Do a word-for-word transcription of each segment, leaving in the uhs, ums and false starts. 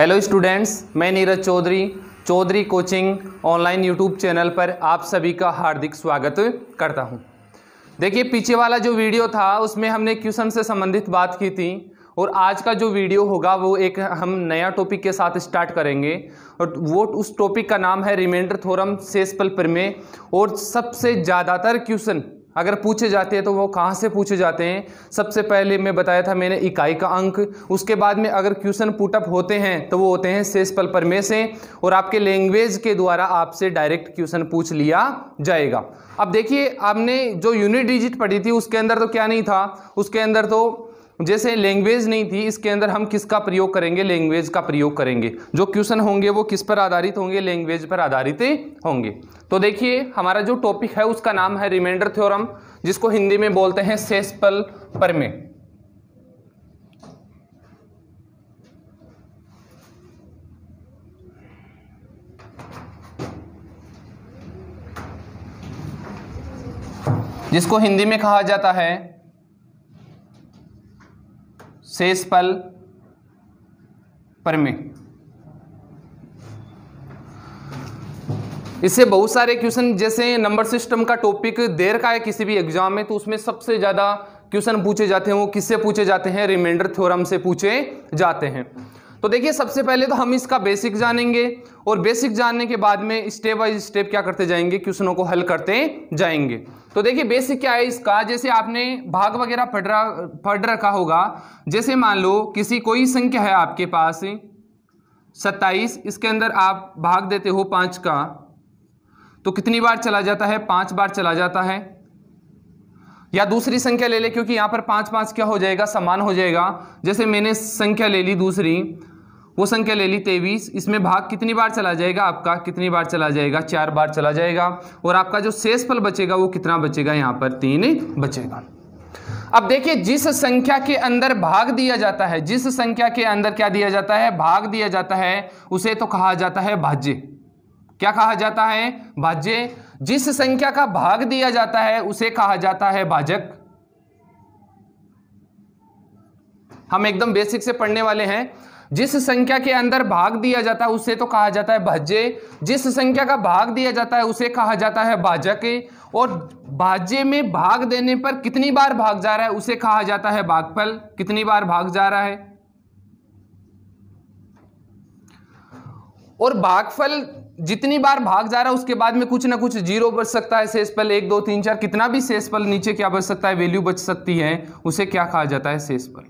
Hello students, मैं Neeraj Choudhary Choudhary coaching online YouTube channel पर आप सभी का हार्दिक स्वागत करता हूं। देखिए, पीछे वाला जो वीडियो था उसमें हमने क्वेश्चन से संबंधित बात की थी और आज का जो वीडियो होगा वो एक हम नया टॉपिक के साथ स्टार्ट करेंगे और वो उस टॉपिक का नाम है रिमाइंडर थ्योरम, शेषफल प्रमेय। और सबसे ज़्यादातर क्वेश्चन अगर पूछे जाते हैं तो वो कहाँ से पूछे जाते हैं? सबसे पहले मैं बताया था मैंने इकाई का अंक, उसके बाद में अगर क्वेश्चन पुटअप होते हैं तो वो होते हैं शेषफल प्रमेय से, और आपके लैंग्वेज के द्वारा आपसे डायरेक्ट क्वेश्चन पूछ लिया जाएगा। अब देखिए, आपने जो यूनिट डिजिट पढ़ी थी उसके अंदर तो क्या नहीं था, उसके अंदर तो जैसे लैंग्वेज नहीं थी, इसके अंदर हम किसका प्रयोग करेंगे? लैंग्वेज का प्रयोग करेंगे। जो क्वेश्चन होंगे वो किस पर आधारित होंगे? लैंग्वेज पर आधारित होंगे। तो देखिए, हमारा जो टॉपिक है उसका नाम है रिमाइंडर थ्योरम, जिसको हिंदी में बोलते हैं शेषफल प्रमेय। जिसको हिंदी में कहा जाता है शेषफल प्रमेय। इससे बहुत सारे क्वेश्चन, जैसे नंबर सिस्टम का टॉपिक देर का है किसी भी एग्जाम में, तो उसमें सबसे ज्यादा क्वेश्चन पूछे जाते हैं वो किससे पूछे जाते हैं? रिमाइंडर थ्योरम से पूछे जाते हैं। तो देखिए, सबसे पहले तो हम इसका बेसिक जानेंगे और बेसिक जानने के बाद में स्टेप बाय स्टेप क्या करते जाएंगे? क्वेश्चनों को हल करते जाएंगे। तो देखिए, बेसिक क्या है इसका, जैसे आपने भाग वगैरह पढ़ रहा पढ़ रखा होगा। जैसे मान लो किसी कोई संख्या है आपके पास सत्ताईस, इसके अंदर आप भाग देते हो पाँच का, तो कितनी बार चला जाता है? पाँच बार चला जाता है। या दूसरी संख्या ले ले, क्योंकि यहाँ पर पाँच पाँच क्या हो जाएगा? समान हो जाएगा। जैसे मैंने संख्या ले ली दूसरी, वो संख्या ले ली तेईस, इसमें भाग कितनी बार चला जाएगा आपका? कितनी बार चला जाएगा? चार बार चला जाएगा। और आपका जो शेषफल बचेगा वो कितना बचेगा? यहाँ पर तीन बचेगा। अब देखिए, जिस संख्या के अंदर भाग दिया जाता है, जिस संख्या के अंदर क्या दिया जाता है? भाग दिया जाता है, उसे तो कहा जाता है भाज्य। क्या कहा जाता है? भाज्य। जिस संख्या का भाग दिया जाता है उसे कहा जाता है भाजक। हम एकदम बेसिक से पढ़ने वाले हैं। जिस संख्या के अंदर भाग दिया जाता है उसे तो कहा जाता है भाज्य। जिस संख्या का भाग दिया जाता है उसे कहा जाता है भाजक। और भाज्य में भाग देने पर कितनी बार भाग जा रहा है उसे कहा जाता है भागफल। कितनी बार भाग जा रहा है? और भागफल जितनी बार भाग जा रहा है उसके बाद में कुछ ना कुछ जीरो बच सकता है, शेषफल एक दो तीन चार, कितना भी शेषफल नीचे क्या बच सकता है? वैल्यू बच सकती है, उसे क्या कहा जाता है? शेषफल।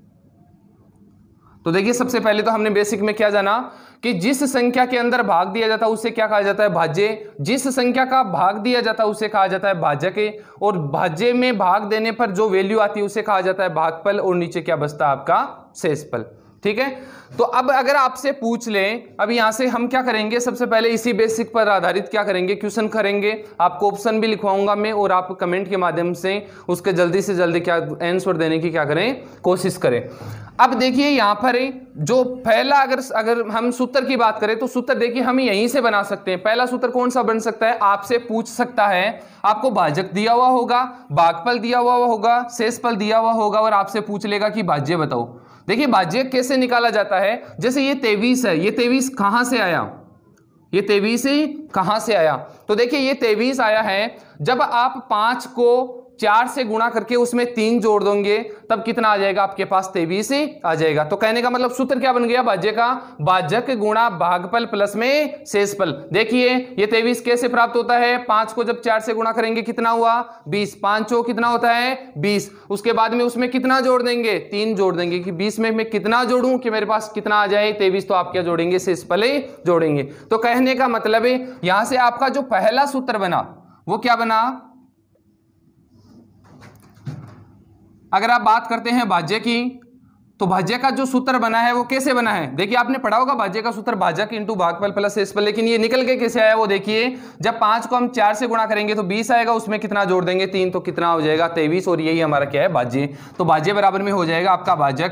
तो देखिए, सबसे पहले तो हमने बेसिक में क्या जाना कि जिस संख्या के अंदर भाग दिया जाता है उसे क्या कहा जाता है? भाज्य। जिस संख्या का भाग दिया जाता है उसे कहा जाता है भाजक। और भाज्य में भाग देने पर जो वैल्यू आती है उसे कहा जाता है भागफल, और नीचे क्या बचता है आपका? शेषफल। ठीक है। तो अब अगर आपसे पूछ लें, अब यहां से हम क्या करेंगे? सबसे पहले इसी बेसिक पर आधारित क्या करेंगे? क्वेश्चन करेंगे। आपको ऑप्शन भी लिखवाऊंगा मैं, और आप कमेंट के माध्यम से उसके जल्दी से जल्दी क्या आंसर देने की क्या करें? कोशिश करें। अब देखिए, यहां पर जो पहला, अगर अगर हम सूत्र की बात करें तो सूत्र देखिए हम यहीं से बना सकते हैं। पहला सूत्र कौन सा बन सकता है? आपसे पूछ सकता है, आपको भाजक दिया हुआ होगा, भागफल दिया हुआ होगा, शेषफल दिया हुआ होगा, और आपसे पूछ लेगा कि भाज्य बताओ। देखिए, भाज्य कैसे निकाला जाता है? जैसे ये तेईस है, ये तेईस कहां से आया? ये तेईस कहां से आया? तो देखिए, ये तेईस आया है जब आप पांच को चार से गुणा करके उसमें तीन जोड़ दोगे, तब कितना आ जाएगा आपके पास? तेईस आ जाएगा। तो कहने का मतलब सूत्र क्या बन गया भाज्य का? भाजक गुणा भागफल प्लस में शेषफल। देखिए, ये तेईस कैसे प्राप्त होता है? पांच को जब चार से गुणा करेंगे कितना हुआ? बीस। पांचों कितना होता है? बीस। उसके बाद में उसमें कितना जोड़ देंगे? तीन जोड़ देंगे। कि बीस में मैं कितना जोड़ूं कि मेरे पास कितना आ जाए? तेईस। तो आप क्या जोड़ेंगे? शेषफल जोड़ेंगे। तो कहने का मतलब है यहां से आपका जो पहला सूत्र बना वो क्या बना? अगर आप बात करते हैं भाज्य की, तो भाज्य का जो सूत्र बना है वो कैसे बना है? देखिए, आपने पढ़ा होगा भाज्य का सूत्र भाजक इंटू भागफल प्लस शेषफल, लेकिन ये निकल के कैसे आया वो देखिए। जब पांच को हम चार से गुणा करेंगे तो बीस आएगा, उसमें कितना जोड़ देंगे? तीन। तो कितना हो जाएगा? तेईस। और यही हमारा क्या है? भाज्य। तो भाज्य बराबर में हो जाएगा आपका भाजक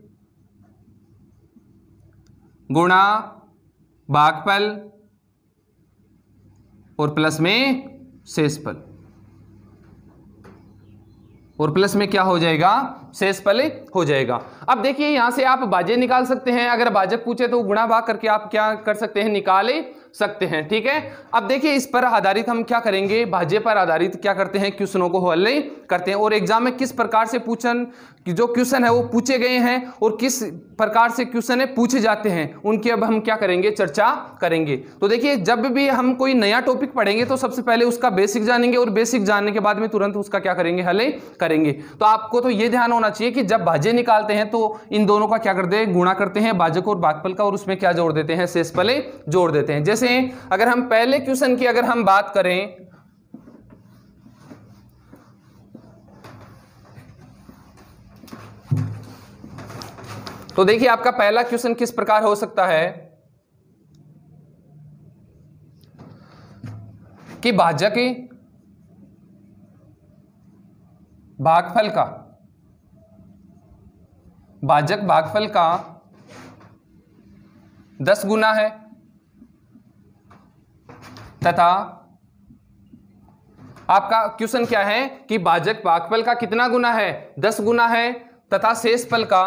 गुणा भागफल और प्लस में शेषफल। और प्लस में क्या हो जाएगा, शेषफल हो जाएगा। अब देखिए यहां से आप भाज्य निकाल सकते हैं, अगर भाजक पूछे तो गुणा भाग करके आप क्या कर सकते हैं, निकाल सकते हैं। ठीक है, अब देखिए इस पर आधारित हम क्या करेंगे, भाज्य पर आधारित क्या करते हैं, क्वेश्चनों को हल करते हैं और एग्जाम में किस प्रकार से पूछन जो क्वेश्चन है वो पूछे गए हैं और किस प्रकार से क्वेश्चन है पूछे जाते हैं, उनकी अब हम क्या करेंगे, चर्चा करेंगे। तो देखिए जब भी हम कोई नया टॉपिक पढ़ेंगे तो सबसे पहले उसका बेसिक जानेंगे और बेसिक जानने के बाद में तुरंत उसका क्या करेंगे, हल करेंगे। तो आपको तो ये ध्यान होना चाहिए कि जब भाज्य निकालते हैं तो इन दोनों का क्या करते हैं, गुणा करते हैं, भाजक और भागफल का, और उसमें क्या जोड़ देते हैं, शेषफल जोड़ देते हैं। जैसे अगर हम पहले क्वेश्चन की अगर हम बात करें, तो देखिए आपका पहला क्वेश्चन किस प्रकार हो सकता है कि भाजक भागफल का भाजक भागफल का दस गुना है तथा आपका क्वेश्चन क्या है कि भाजक भागफल का कितना गुना है, दस गुना है तथा शेषफल का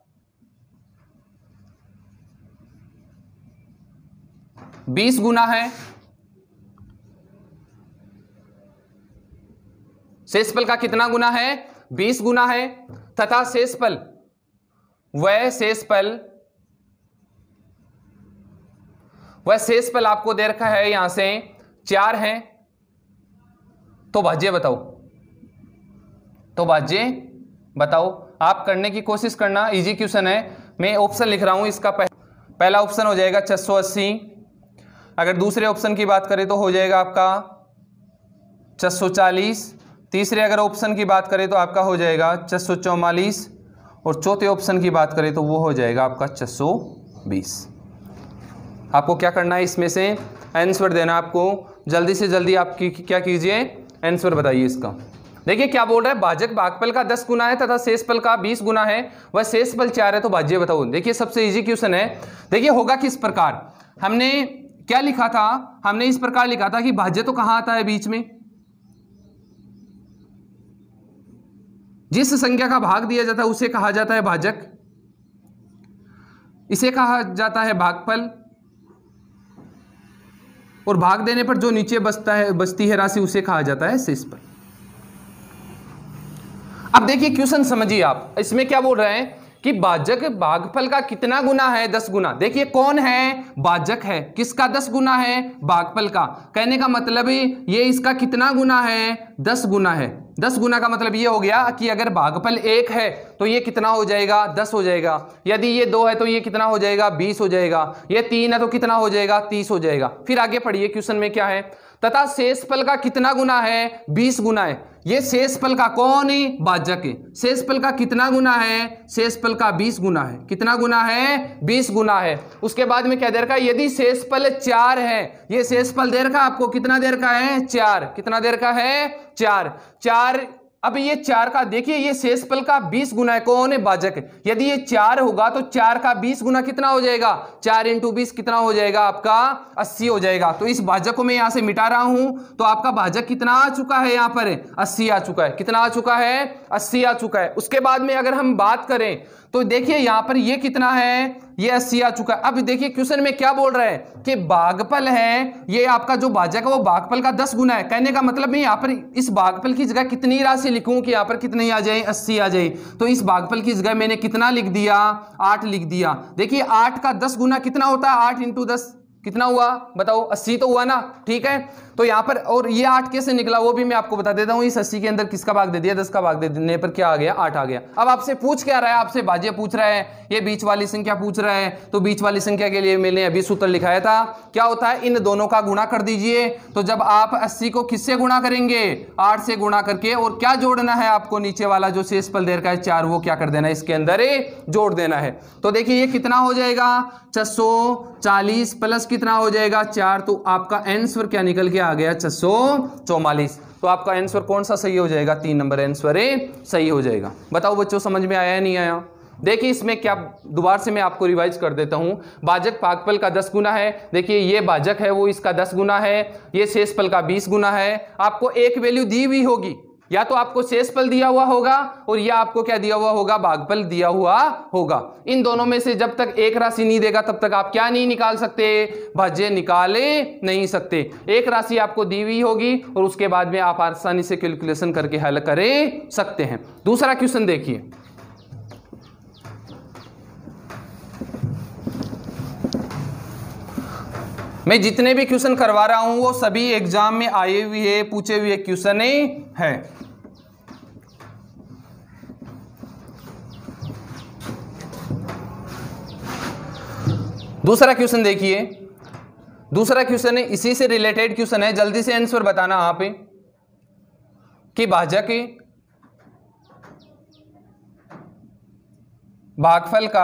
बीस गुना है। शेषफल का कितना गुना है, बीस गुना है तथा शेषफल वह शेषफल वह शेषफल आपको दे रखा है यहां से चार है। तो भाज्य बताओ, तो भाज्य बताओ, आप करने की कोशिश करना, इजी क्वेश्चन है। मैं ऑप्शन लिख रहा हूं, इसका पहला ऑप्शन हो जाएगा छह सौ अस्सी, अगर दूसरे ऑप्शन की बात करें तो हो जाएगा आपका छह सौ चालीस, तीसरे अगर ऑप्शन की बात करें तो आपका हो जाएगा छह सौ चौवालीस और चौथे ऑप्शन की बात करें तो वो हो जाएगा आपका छह सौ बीस। आपको क्या करना है, इसमें से आंसर देना, आपको जल्दी से जल्दी आपकी क्या कीजिए, आंसर बताइए इसका। देखिए क्या बोल रहा है, भाजक भागफल का दस गुना है तथा शेषफल का बीस गुना है, वह शेषफल चार है, तो भाज्य बताओ। देखिए सबसे इजी क्वेश्चन है। देखिए होगा किस प्रकार, हमने क्या लिखा था, हमने इस प्रकार लिखा था कि भाज्य तो कहां आता है, बीच में। जिस संख्या का भाग दिया जाता है उसे कहा जाता है भाजक, इसे कहा जाता है भागफल, और भाग देने पर जो नीचे बचता है बचती है राशि उसे कहा जाता है शेषफल। अब देखिए क्वेश्चन समझिए आप, इसमें क्या बोल रहे हैं कि भाजक भागफल का कितना गुना है, दस गुना। देखिए कौन है, भाजक है, किसका दस गुना है, भागफल का। कहने का मतलब ये इसका कितना गुना है, दस गुना है। दस गुना का मतलब ये हो गया कि अगर भागफल एक है तो ये कितना हो जाएगा, दस हो जाएगा। यदि ये दो है तो ये कितना हो जाएगा, बीस हो जाएगा। ये तीन है तो कितना हो जाएगा, तीस हो जाएगा। फिर आगे पढ़िए क्वेश्चन में क्या है, तथा शेषफल का कितना गुना है, बीस गुना है। ये शेषफल का कौन है, भाजक है। शेषफल का कितना गुना है, शेषफल का बीस गुना है। कितना गुना है, बीस गुना है। उसके बाद में क्या दे रखा है, यदि शेषफल चार है, ये शेषफल दे रखा आपको, कितना दे रखा है, चार। कितना दे रखा है, चार। चार अब ये चार का देखिए, ये शेषफल का बीस गुना है, कौन है, भाजक है। यदि ये चार होगा तो चार का बीस गुना कितना हो जाएगा, चार इंटू बीस कितना हो जाएगा आपका, अस्सी हो जाएगा। तो इस भाजक को मैं यहां से मिटा रहा हूं, तो आपका भाजक कितना आ चुका है, यहां पर अस्सी आ चुका है। कितना आ चुका है, अस्सी आ चुका है। उसके बाद में अगर हम बात करें तो देखिए यहां पर ये कितना है, ये अस्सी आ चुका है। अब देखिए क्वेश्चन में क्या बोल रहा है कि भागफल है, ये आपका जो भाजक है वो भागफल का दस गुना है। कहने का मतलब मैं यहां पर इस भागफल की जगह कितनी राशि लिखूं कि यहां पर कितनी आ जाए, अस्सी आ जाए। तो इस भागफल की जगह मैंने कितना लिख दिया, आठ लिख दिया। देखिए आठ का दस गुना कितना होता है, आठ इंटू दस कितना हुआ बताओ, अस्सी तो हुआ ना। ठीक है, तो यहां पर और ये आठ कैसे निकला वो भी मैं आपको बता देता हूं। इस अस्सी के अंदर किसका भाग दे दिया, दस का भाग दे देने पर क्या आ गया, आठ आ गया। अब आपसे पूछ क्या रहा है, आपसे भाज्य पूछ रहा है, ये बीच वाली संख्या पूछ रहा है। तो बीच वाली संख्या के लिए मैंने अभी सूत्र लिखाया था, क्या होता है, इन दोनों का गुणा कर दीजिए। तो जब आप अस्सी को किससे गुणा करेंगे, आठ से गुणा करके, और क्या जोड़ना है आपको, नीचे वाला जो शेषफल दे रखा है चार, वो क्या कर देना है, इसके अंदर जोड़ देना है। तो देखिए ये कितना हो जाएगा, छह सौ चालीस प्लस कितना हो जाएगा, चार। तो आपका आंसर क्या निकल के आ गया, छह सौ चौवालीस। तो आपका आंसर कौन सा सही हो जाएगा, तीन नंबर आंसर सही हो जाएगा। बताओ बच्चों समझ में आया या नहीं आया। देखिए इसमें क्या, दोबारा से मैं आपको रिवाइज कर देता हूं। भाजक भागफल का दस गुना है। देखिए ये भाजक है वो इसका दस गुना है, ये शेषफल का बीस गुना है। आपको एक वैल्यू दी हुई होगी, या तो आपको शेषफल दिया हुआ होगा और या आपको क्या दिया हुआ होगा, भागफल दिया हुआ होगा। इन दोनों में से जब तक एक राशि नहीं देगा तब तक आप क्या नहीं निकाल सकते, भाज्य निकाले नहीं सकते। एक राशि आपको दी हुई होगी और उसके बाद में आप आसानी से कैलकुलेशन करके हल कर सकते हैं। दूसरा क्वेश्चन देखिए, मैं जितने भी क्वेश्चन करवा रहा हूं वो सभी एग्जाम में आए हुए पूछे हुए क्वेश्चन है। दूसरा क्वेश्चन देखिए, दूसरा क्वेश्चन है इसी से रिलेटेड क्वेश्चन है, जल्दी से आंसर बताना आप कि भाजक भागफल का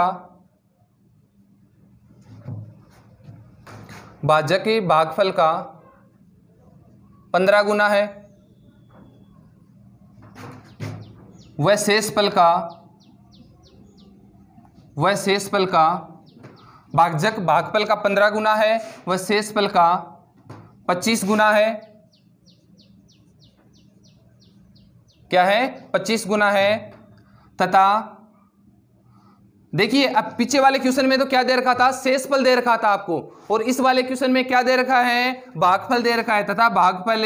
भाजक के भागफल का पंद्रह गुना है, वह शेषफल का वह शेषफल का भाजक भागफल का पंद्रह गुना है, वह शेषफल का पच्चीस गुना है। क्या है, पच्चीस गुना है। तथा देखिए अब पीछे वाले क्वेश्चन में तो क्या दे रखा था, शेषफल दे रखा था आपको, और इस वाले क्वेश्चन में क्या दे रखा है, भागफल दे रखा है। तथा भागफल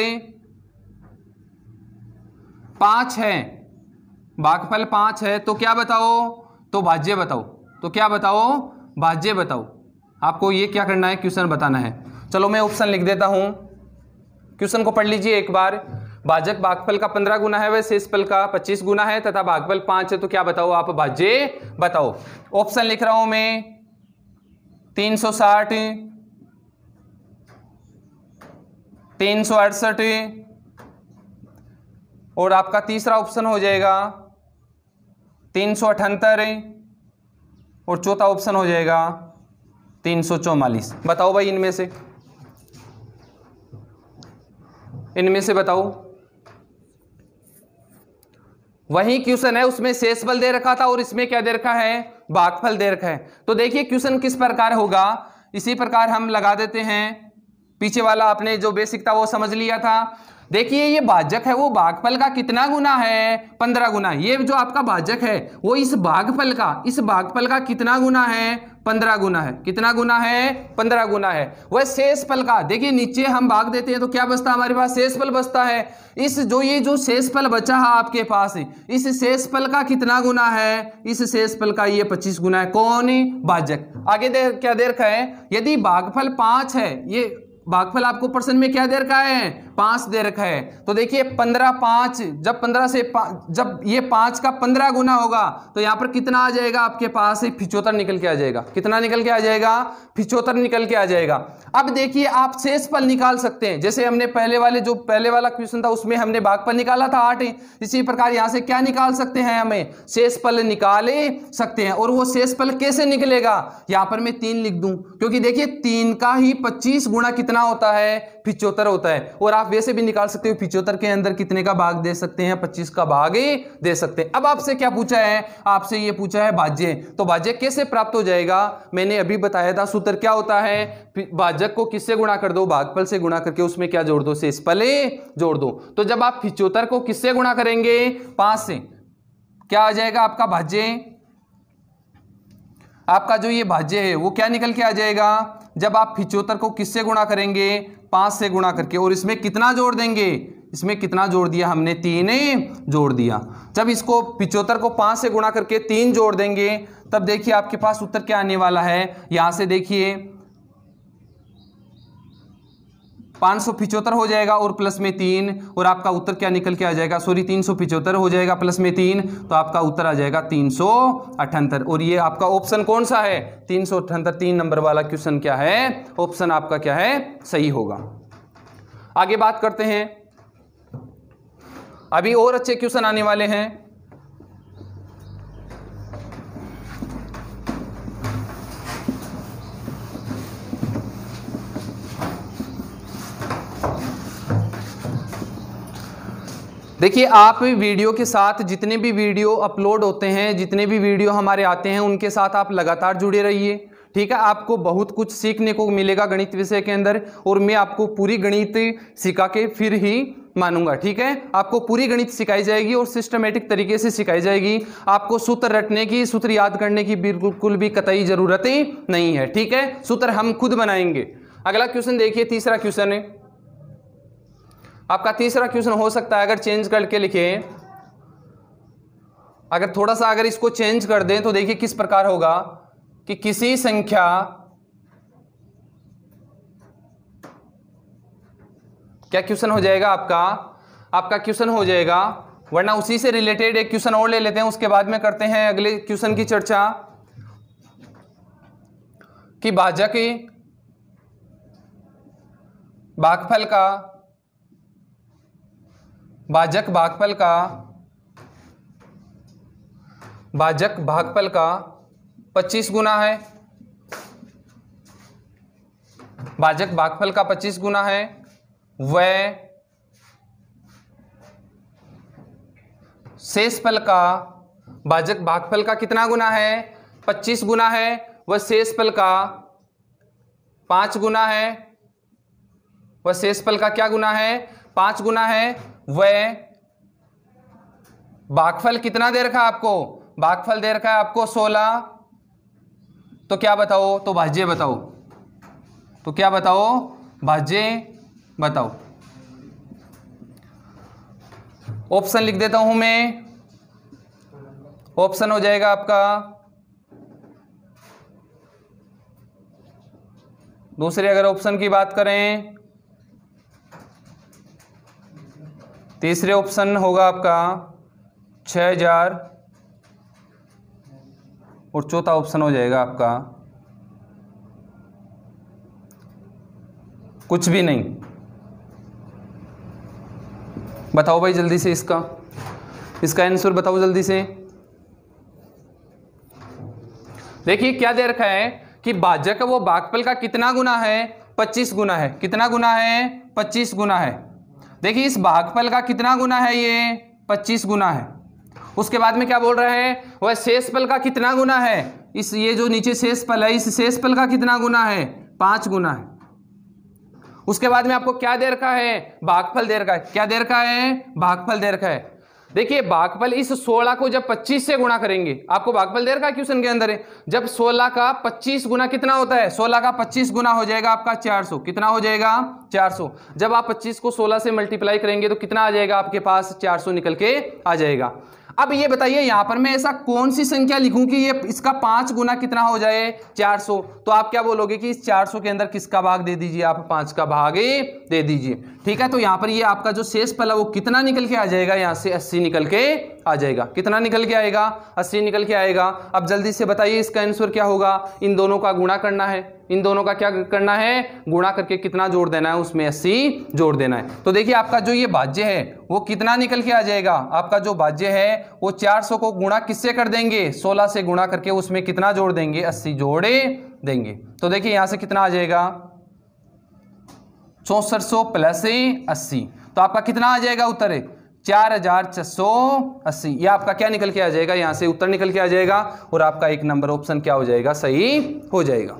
पांच है, भागफल पांच है, तो क्या बताओ, तो भाज्य बताओ। तो क्या बताओ, भाज्य बताओ। आपको ये क्या करना है, क्वेश्चन बताना है। चलो मैं ऑप्शन लिख देता हूं, क्वेश्चन को पढ़ लीजिए एक बार। भाजक भागफल का पंद्रह गुना है, वह शेषफल का पच्चीस गुना है, तथा भागफल पांच है, तो क्या बताओ आप, भाज्य बताओ। ऑप्शन लिख रहा हूं मैं, तीन सौ साठ, तीन सौ अड़सठ, और आपका तीसरा ऑप्शन हो जाएगा तीन सौ अठहत्तर, और चौथा ऑप्शन हो जाएगा तीन सौ चौवालीस। बताओ भाई इनमें से, इनमें से बताओ। वही क्वेश्चन है, उसमें शेषफल दे रखा था और इसमें क्या दे रखा है, भागफल दे रखा है। तो देखिए क्वेश्चन किस प्रकार होगा, इसी प्रकार हम लगा देते हैं। पीछे वाला आपने जो बेसिक था वो समझ लिया था। देखिए ये भाजक है, वो भागफल का कितना गुना है, पंद्रह गुना। ये जो आपका भाजक है वो इस भागफल का इस भागफल का कितना गुना है, पंद्रह गुना है। कितना गुना है, पंद्रह गुना है। वह शेषफल का, देखिए नीचे हम भाग देते हैं तो क्या बचता है हमारे पास, शेषफल बचता है। इस जो ये जो शेषफल बचा है आपके पास, इस शेषफल का कितना गुना है, इस शेषफल का ये पच्चीस गुना है। कौन, भाजक। आगे दे क्या दे रखा है, यदि भागफल पांच है, ये भागफल आपको प्रश्न में क्या दे रखा है, पांच दे रखा है। तो देखिए पंद्रह पांच, जब पंद्रह से जब ये पांच का पंद्रह गुना होगा तो यहां पर कितना आ जाएगा आपके पास, पिचहत्तर निकल के आ जाएगा। कितना निकल के आ जाएगा, पिचहत्तर निकल के आ जाएगा। अब देखिए आप शेषफल निकाल सकते हैं, जैसे हमने पहले वाले जो पहले वाला क्वेश्चन था उसमें हमने भागफल निकाला था आठ, इसी प्रकार यहां से क्या निकाल सकते हैं, हमें शेषफल निकाले सकते हैं। और वो शेषफल कैसे निकलेगा, यहां पर मैं तीन लिख दूं, क्योंकि देखिए तीन का ही पच्चीस गुना कितना होता है, पिचहत्तर होता है। और आप वैसे भी निकाल सकते हो, पिचहत्तर के अंदर कितने का भाग दे सकते हैं, पच्चीस का भाग दे सकते हैं। अब आपसे क्या पूछा है, आपसे ये पूछा है भाज्य। तो भाज्य कैसे प्राप्त हो जाएगा, मैंने अभी बताया था। सूत्र क्या होता है, भाजक को किससे गुणा कर दो, भागफल से गुणा करके उसमें क्या जोड़ दो, शेषफल जोड़ दो। तो जब आप पिचहत्तर को किससे गुणा करेंगे, पांच से, क्या आ जाएगा आपका भाज्य, आपका जो ये भाज्य है वो क्या निकल के आ जाएगा, जब आप पिचहत्तर को किससे गुणा करेंगे, पांच से गुणा करके, और इसमें कितना जोड़ देंगे, इसमें कितना जोड़ दिया हमने, तीन जोड़ दिया। जब इसको पिचहत्तर को पांच से गुणा करके तीन जोड़ देंगे तब देखिए आपके पास उत्तर क्या आने वाला है। यहां से देखिए पाँच सौ पिचहत्तर हो जाएगा और प्लस में तीन, और आपका उत्तर क्या निकल के आ जाएगा, सॉरी तीन सौ पिचहत्तर हो जाएगा प्लस में तीन, तो आपका उत्तर आ जाएगा तीन सौ अठहत्तर। और ये आपका ऑप्शन कौन सा है, तीन सौ अठहत्तर। तीन नंबर वाला क्वेश्चन क्या है, ऑप्शन आपका क्या है, सही होगा। आगे बात करते हैं, अभी और अच्छे क्वेश्चन आने वाले हैं। देखिए आप वीडियो के साथ, जितने भी वीडियो अपलोड होते हैं, जितने भी वीडियो हमारे आते हैं, उनके साथ आप लगातार जुड़े रहिए। ठीक है, आपको बहुत कुछ सीखने को मिलेगा गणित विषय के अंदर, और मैं आपको पूरी गणित सिखा के फिर ही मानूंगा। ठीक है, आपको पूरी गणित सिखाई जाएगी और सिस्टमेटिक तरीके से सिखाई जाएगी। आपको सूत्र रटने की, सूत्र याद करने की बिल्कुल भी कतई जरूरत ही नहीं है। ठीक है, सूत्र हम खुद बनाएंगे। अगला क्वेश्चन देखिए, तीसरा क्वेश्चन है आपका। तीसरा क्वेश्चन हो सकता है अगर चेंज करके लिखे, अगर थोड़ा सा अगर इसको चेंज कर दें तो देखिए किस प्रकार होगा कि किसी संख्या क्या क्वेश्चन हो जाएगा आपका आपका क्वेश्चन हो जाएगा, वरना उसी से रिलेटेड एक क्वेश्चन और ले लेते हैं, उसके बाद में करते हैं अगले क्वेश्चन की चर्चा। कि भाजक भागफल का भाजक भागफल का भाजक भागफल का पच्चीस गुना है। भाजक भागफल का पच्चीस गुना है। वह शेषफल का भाजक भागफल का कितना गुना है? पच्चीस गुना है। वह शेषफल का पांच गुना है। वह शेषफल का क्या गुना है? पांच गुना है। वह भागफल कितना दे रखा है आपको? भागफल दे रखा है आपको सोलह। तो क्या बताओ? तो भाज्य बताओ। तो क्या बताओ? भाज्य बताओ। ऑप्शन लिख देता हूं मैं। ऑप्शन हो जाएगा आपका दूसरे, अगर ऑप्शन की बात करें, तीसरे ऑप्शन होगा आपका छह हजार और चौथा ऑप्शन हो जाएगा आपका कुछ भी नहीं। बताओ भाई जल्दी से, इसका इसका आंसर बताओ जल्दी से। देखिए क्या दे रखा है कि भाजक वो भागफल का कितना गुना है? पच्चीस गुना है। कितना गुना है? पच्चीस गुना है। देखिए इस भागफल का कितना गुना है? ये पच्चीस गुना है। उसके बाद में क्या बोल रहे हैं? वह शेषफल का कितना गुना है? इस ये जो नीचे शेषफल है, इस शेषफल का कितना गुना है? पांच गुना है। उसके बाद में आपको क्या दे रखा है? भागफल दे रखा है। क्या दे रखा है? भागफल दे रखा है। देखिए भागफल इस सोलह को जब पच्चीस से गुणा करेंगे, आपको भागफल दे रखा है क्वेश्चन के अंदर है, जब सोलह का पच्चीस गुना कितना होता है? सोलह का पच्चीस गुना हो जाएगा आपका चार सौ। कितना हो जाएगा? चार सौ। जब आप पच्चीस को सोलह से मल्टीप्लाई करेंगे तो कितना आ जाएगा आपके पास? चार सौ निकल के आ जाएगा। अब ये बताइए यहां पर मैं ऐसा कौन सी संख्या लिखूं कि ये इसका पांच गुना कितना हो जाए? चार सौ। तो आप क्या बोलोगे कि इस चार सौ के अंदर किसका भाग दे दीजिए? आप पांच का भाग दे दीजिए। ठीक है, तो यहां पर ये आपका जो शेषफल है वो कितना निकल के आ जाएगा? यहां से अस्सी निकल के आ जाएगा। कितना निकल के आएगा? अस्सी निकल के आएगा। अब जल्दी से बताइए इसका आंसर क्या होगा? इन दोनों का गुणा करना है। इन दोनों का क्या करना है? गुणा करके कितना जोड़ देना है? उसमें अस्सी जोड़ देना है। तो देखिए आपका जो ये भाज्य है वो कितना निकल के आ जाएगा? आपका जो भाज्य है वो चार सौ को गुणा किससे कर देंगे? सोलह से गुणा करके उसमें कितना जोड़ देंगे? अस्सी जोड़े देंगे। तो देखिए यहां से कितना आ जाएगा? चौसठ सौ प्लस अस्सी। तो आपका कितना आ जाएगा उत्तर? चार हजार छह सौ अस्सी। ये आपका क्या निकल के आ जाएगा? यहां से उत्तर निकल के आ जाएगा और आपका एक नंबर ऑप्शन क्या हो जाएगा? सही हो जाएगा।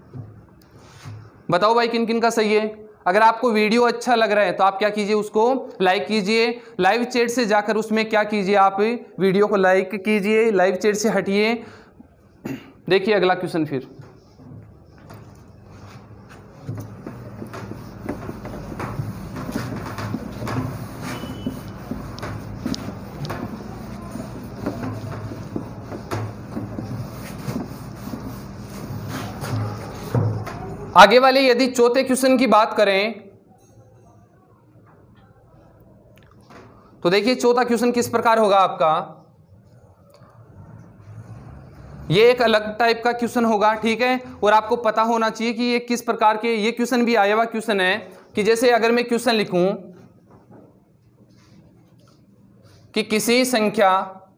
बताओ भाई किन किन का सही है? अगर आपको वीडियो अच्छा लग रहा है तो आप क्या कीजिए? उसको लाइक कीजिए। लाइव चैट से जाकर उसमें क्या कीजिए? आप वीडियो को लाइक कीजिए। लाइव चैट से हटिए। देखिए अगला क्वेश्चन फिर। आगे वाले यदि चौथे क्वेश्चन की बात करें तो देखिए चौथा क्वेश्चन किस प्रकार होगा आपका? ये एक अलग टाइप का क्वेश्चन होगा। ठीक है, और आपको पता होना चाहिए कि ये किस प्रकार के, ये क्वेश्चन भी आया हुआ क्वेश्चन है कि जैसे अगर मैं क्वेश्चन लिखूं कि किसी संख्या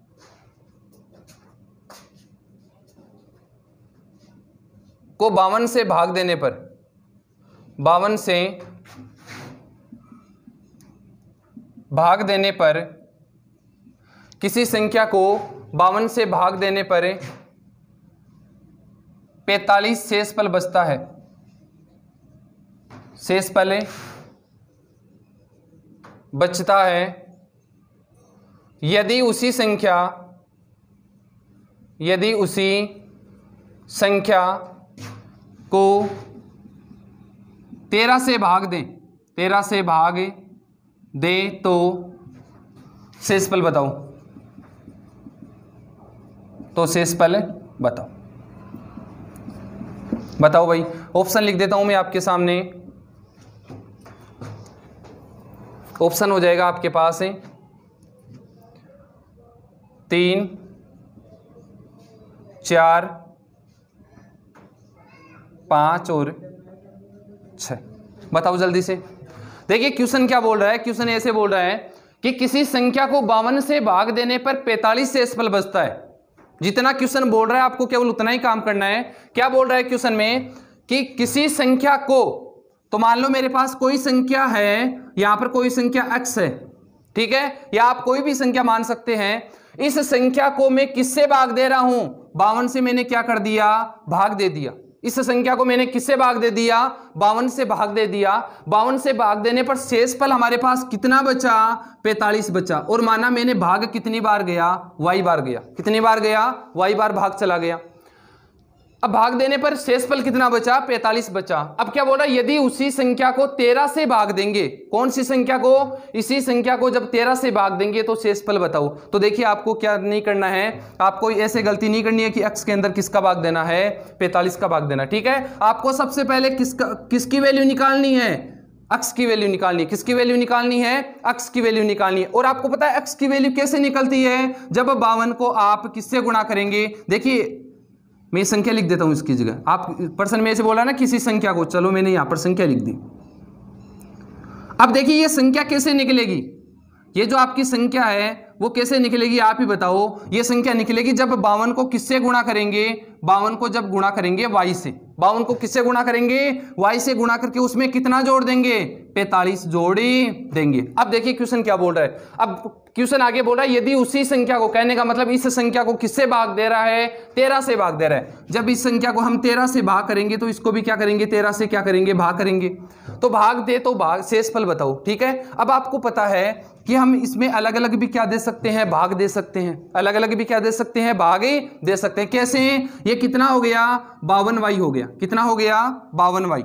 को बावन से भाग देने पर, बावन से भाग देने पर, किसी संख्या को बावन से भाग देने पर पैंतालीस शेषफल बचता है, शेषफल बचता है यदि उसी संख्या यदि उसी संख्या को तेरह से भाग दें तेरह से भाग दें तो शेषफल बताओ, तो शेषफल बताओ बताओ भाई। ऑप्शन लिख देता हूं मैं आपके सामने। ऑप्शन हो जाएगा आपके पास है तीन, चार, पांच और छह। बताओ जल्दी से। देखिए क्वेश्चन क्या बोल रहा है, क्वेश्चन ऐसे बोल रहा है कि किसी संख्या को बावन से भाग देने पर पैंतालीस शेषफल बचता है। जितना क्वेश्चन बोल रहा है आपको केवल उतना ही काम करना है। क्या बोल रहा है क्वेश्चन में कि किसी संख्या को, तो मान लो मेरे पास कोई संख्या है, यहां पर कोई संख्या x है, ठीक है, या आप कोई भी संख्या मान सकते हैं। इस संख्या को मैं किससे भाग दे रहा हूं, बावन से मैंने क्या कर दिया, भाग दे दिया। इस संख्या को मैंने किससे भाग दे दिया, बावन से भाग दे दिया। बावन से भाग देने पर शेषफल हमारे पास कितना बचा, पैंतालीस बचा। और माना मैंने भाग कितनी बार गया, वाई बार गया। कितनी बार गया, वाई बार भाग चला गया। अब भाग देने पर शेषफल कितना बचा, पैंतालीस बचा। अब क्या बोल रहा है, यदि उसी संख्या को तेरह से भाग देंगे, कौन सी संख्या को, इसी संख्या को जब तेरह से भाग देंगे तो शेषफल बताओ। तो देखिए आपको क्या नहीं करना है, आपको ऐसे गलती नहीं करनी है कि x के अंदर किसका भाग देना है, पैंतालीस का भाग देना। ठीक है, आपको सबसे पहले किसका किसकी वैल्यू निकालनी है, x की वैल्यू निकालनी है। किसकी वैल्यू निकालनी है, x की वैल्यू निकालनी है। और आपको पता है x की वैल्यू कैसे निकलती है, जब बावन को आप किससे गुणा करेंगे। देखिए मैं संख्या लिख देता हूं इसकी जगह, आप पर्सन में ऐसे बोला ना किसी संख्या को, चलो मैंने यहां पर संख्या लिख दी। अब देखिए ये संख्या कैसे निकलेगी, ये जो आपकी संख्या है वो कैसे निकलेगी आप ही बताओ। ये संख्या निकलेगी जब बावन को किससे गुणा करेंगे, बावन को जब गुणा करेंगे वाई से। बावन को किससे गुणा करेंगे, वाई से गुणा करके उसमें कितना जोड़ देंगे, पैंतालीस जोड़ी देंगे। अब देखिए क्वेश्चन क्या बोल रहा है, अब क्वेश्चन आगे बोल रहा है यदि उसी संख्या को, कहने का मतलब इस संख्या को किससे भाग दे रहा है, तेरह से भाग दे रहा है। जब इस संख्या को हम तेरह से भाग करेंगे तो इसको भी क्या करेंगे, तेरह से क्या करेंगे, भाग करेंगे। तो भाग दे तो भाग, शेषफल बताओ। ठीक है, अब आपको पता है कि हम इसमें अलग अलग भी क्या दे सकते हैं, भाग दे सकते हैं। अलग अलग भी क्या दे सकते हैं, भाग दे सकते हैं। कैसे, ये कितना हो गया, बावन वाई हो गया। कितना हो गया, बावन वाई।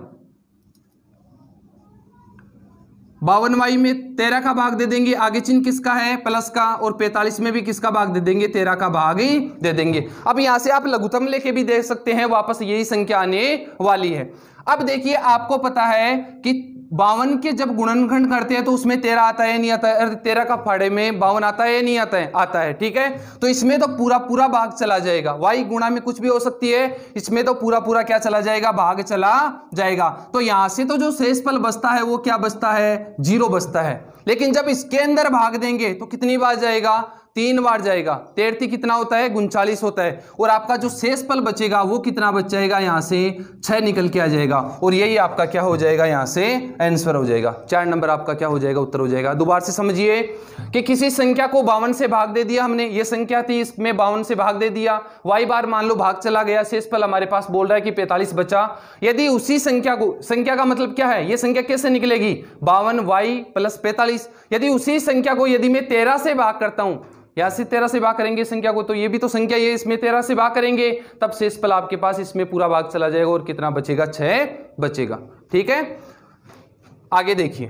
बावन वाई में तेरह का भाग दे देंगे, आगे चिन्ह किसका है, प्लस का, और पैंतालीस में भी किसका भाग दे देंगे, तेरह का भाग ही दे देंगे। अब यहां से आप लघुत्तम लेके भी दे सकते हैं, वापस यही संख्या आने वाली है। अब देखिए आपको पता है कि बावन के जब गुणनखंड करते हैं तो उसमें तेरह आता है नहीं आता है, तेरह का फाड़े में बावन आता है नहीं आता है, आता है। ठीक है, तो इसमें तो पूरा पूरा भाग चला जाएगा। वाई गुणा में कुछ भी हो सकती है, इसमें तो पूरा पूरा क्या चला जाएगा, भाग चला जाएगा। तो यहां से तो जो शेषफल बचता है वो क्या बचता है, जीरो बचता है। लेकिन जब इसके अंदर भाग देंगे तो कितनी बार जाएगा, तीन बार जाएगा। तेरती कितना होता है, उनचालीस होता है। और आपका जो शेषफल बचेगा वो कितना बच जाएगा, यहां से छह निकल के आ जाएगा। और यही आपका क्या हो जाएगा, यहां से आंसर हो जाएगा। चार नंबर आपका क्या हो जाएगा, उत्तर हो जाएगा। दोबारा से समझिए कि किसी संख्या को बावन से भाग दे दिया हमने, ये संख्या थी, इसमें बावन से भाग दे दिया, वाई बार मान लो भाग चला गया, शेषफल हमारे पास बोल रहा है कि पैंतालीस बचा। यदि उसी संख्या को, संख्या का मतलब क्या है, ये संख्या कैसे निकलेगी, बावन वाई प्लस पैंतालीस। यदि उसी संख्या को यदि मैं तेरह से भाग करता हूं, यहां से तेरह से भाग करेंगे संख्या को, तो ये भी तो संख्या ये, इसमें तेरह से भाग करेंगे, तब शेषफल आपके पास इसमें पूरा भाग चला जाएगा और कितना बचेगा, छह बचेगा। ठीक है, आगे देखिए।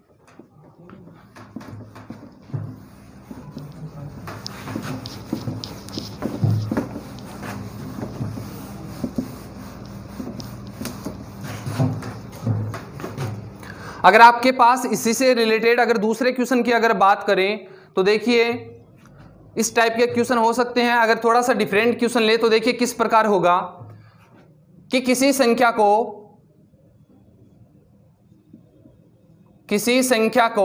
अगर आपके पास इसी से रिलेटेड अगर दूसरे क्वेश्चन की अगर बात करें तो देखिए इस टाइप के क्वेश्चन हो सकते हैं। अगर थोड़ा सा डिफरेंट क्वेश्चन ले तो देखिए किस प्रकार होगा कि किसी संख्या को किसी संख्या को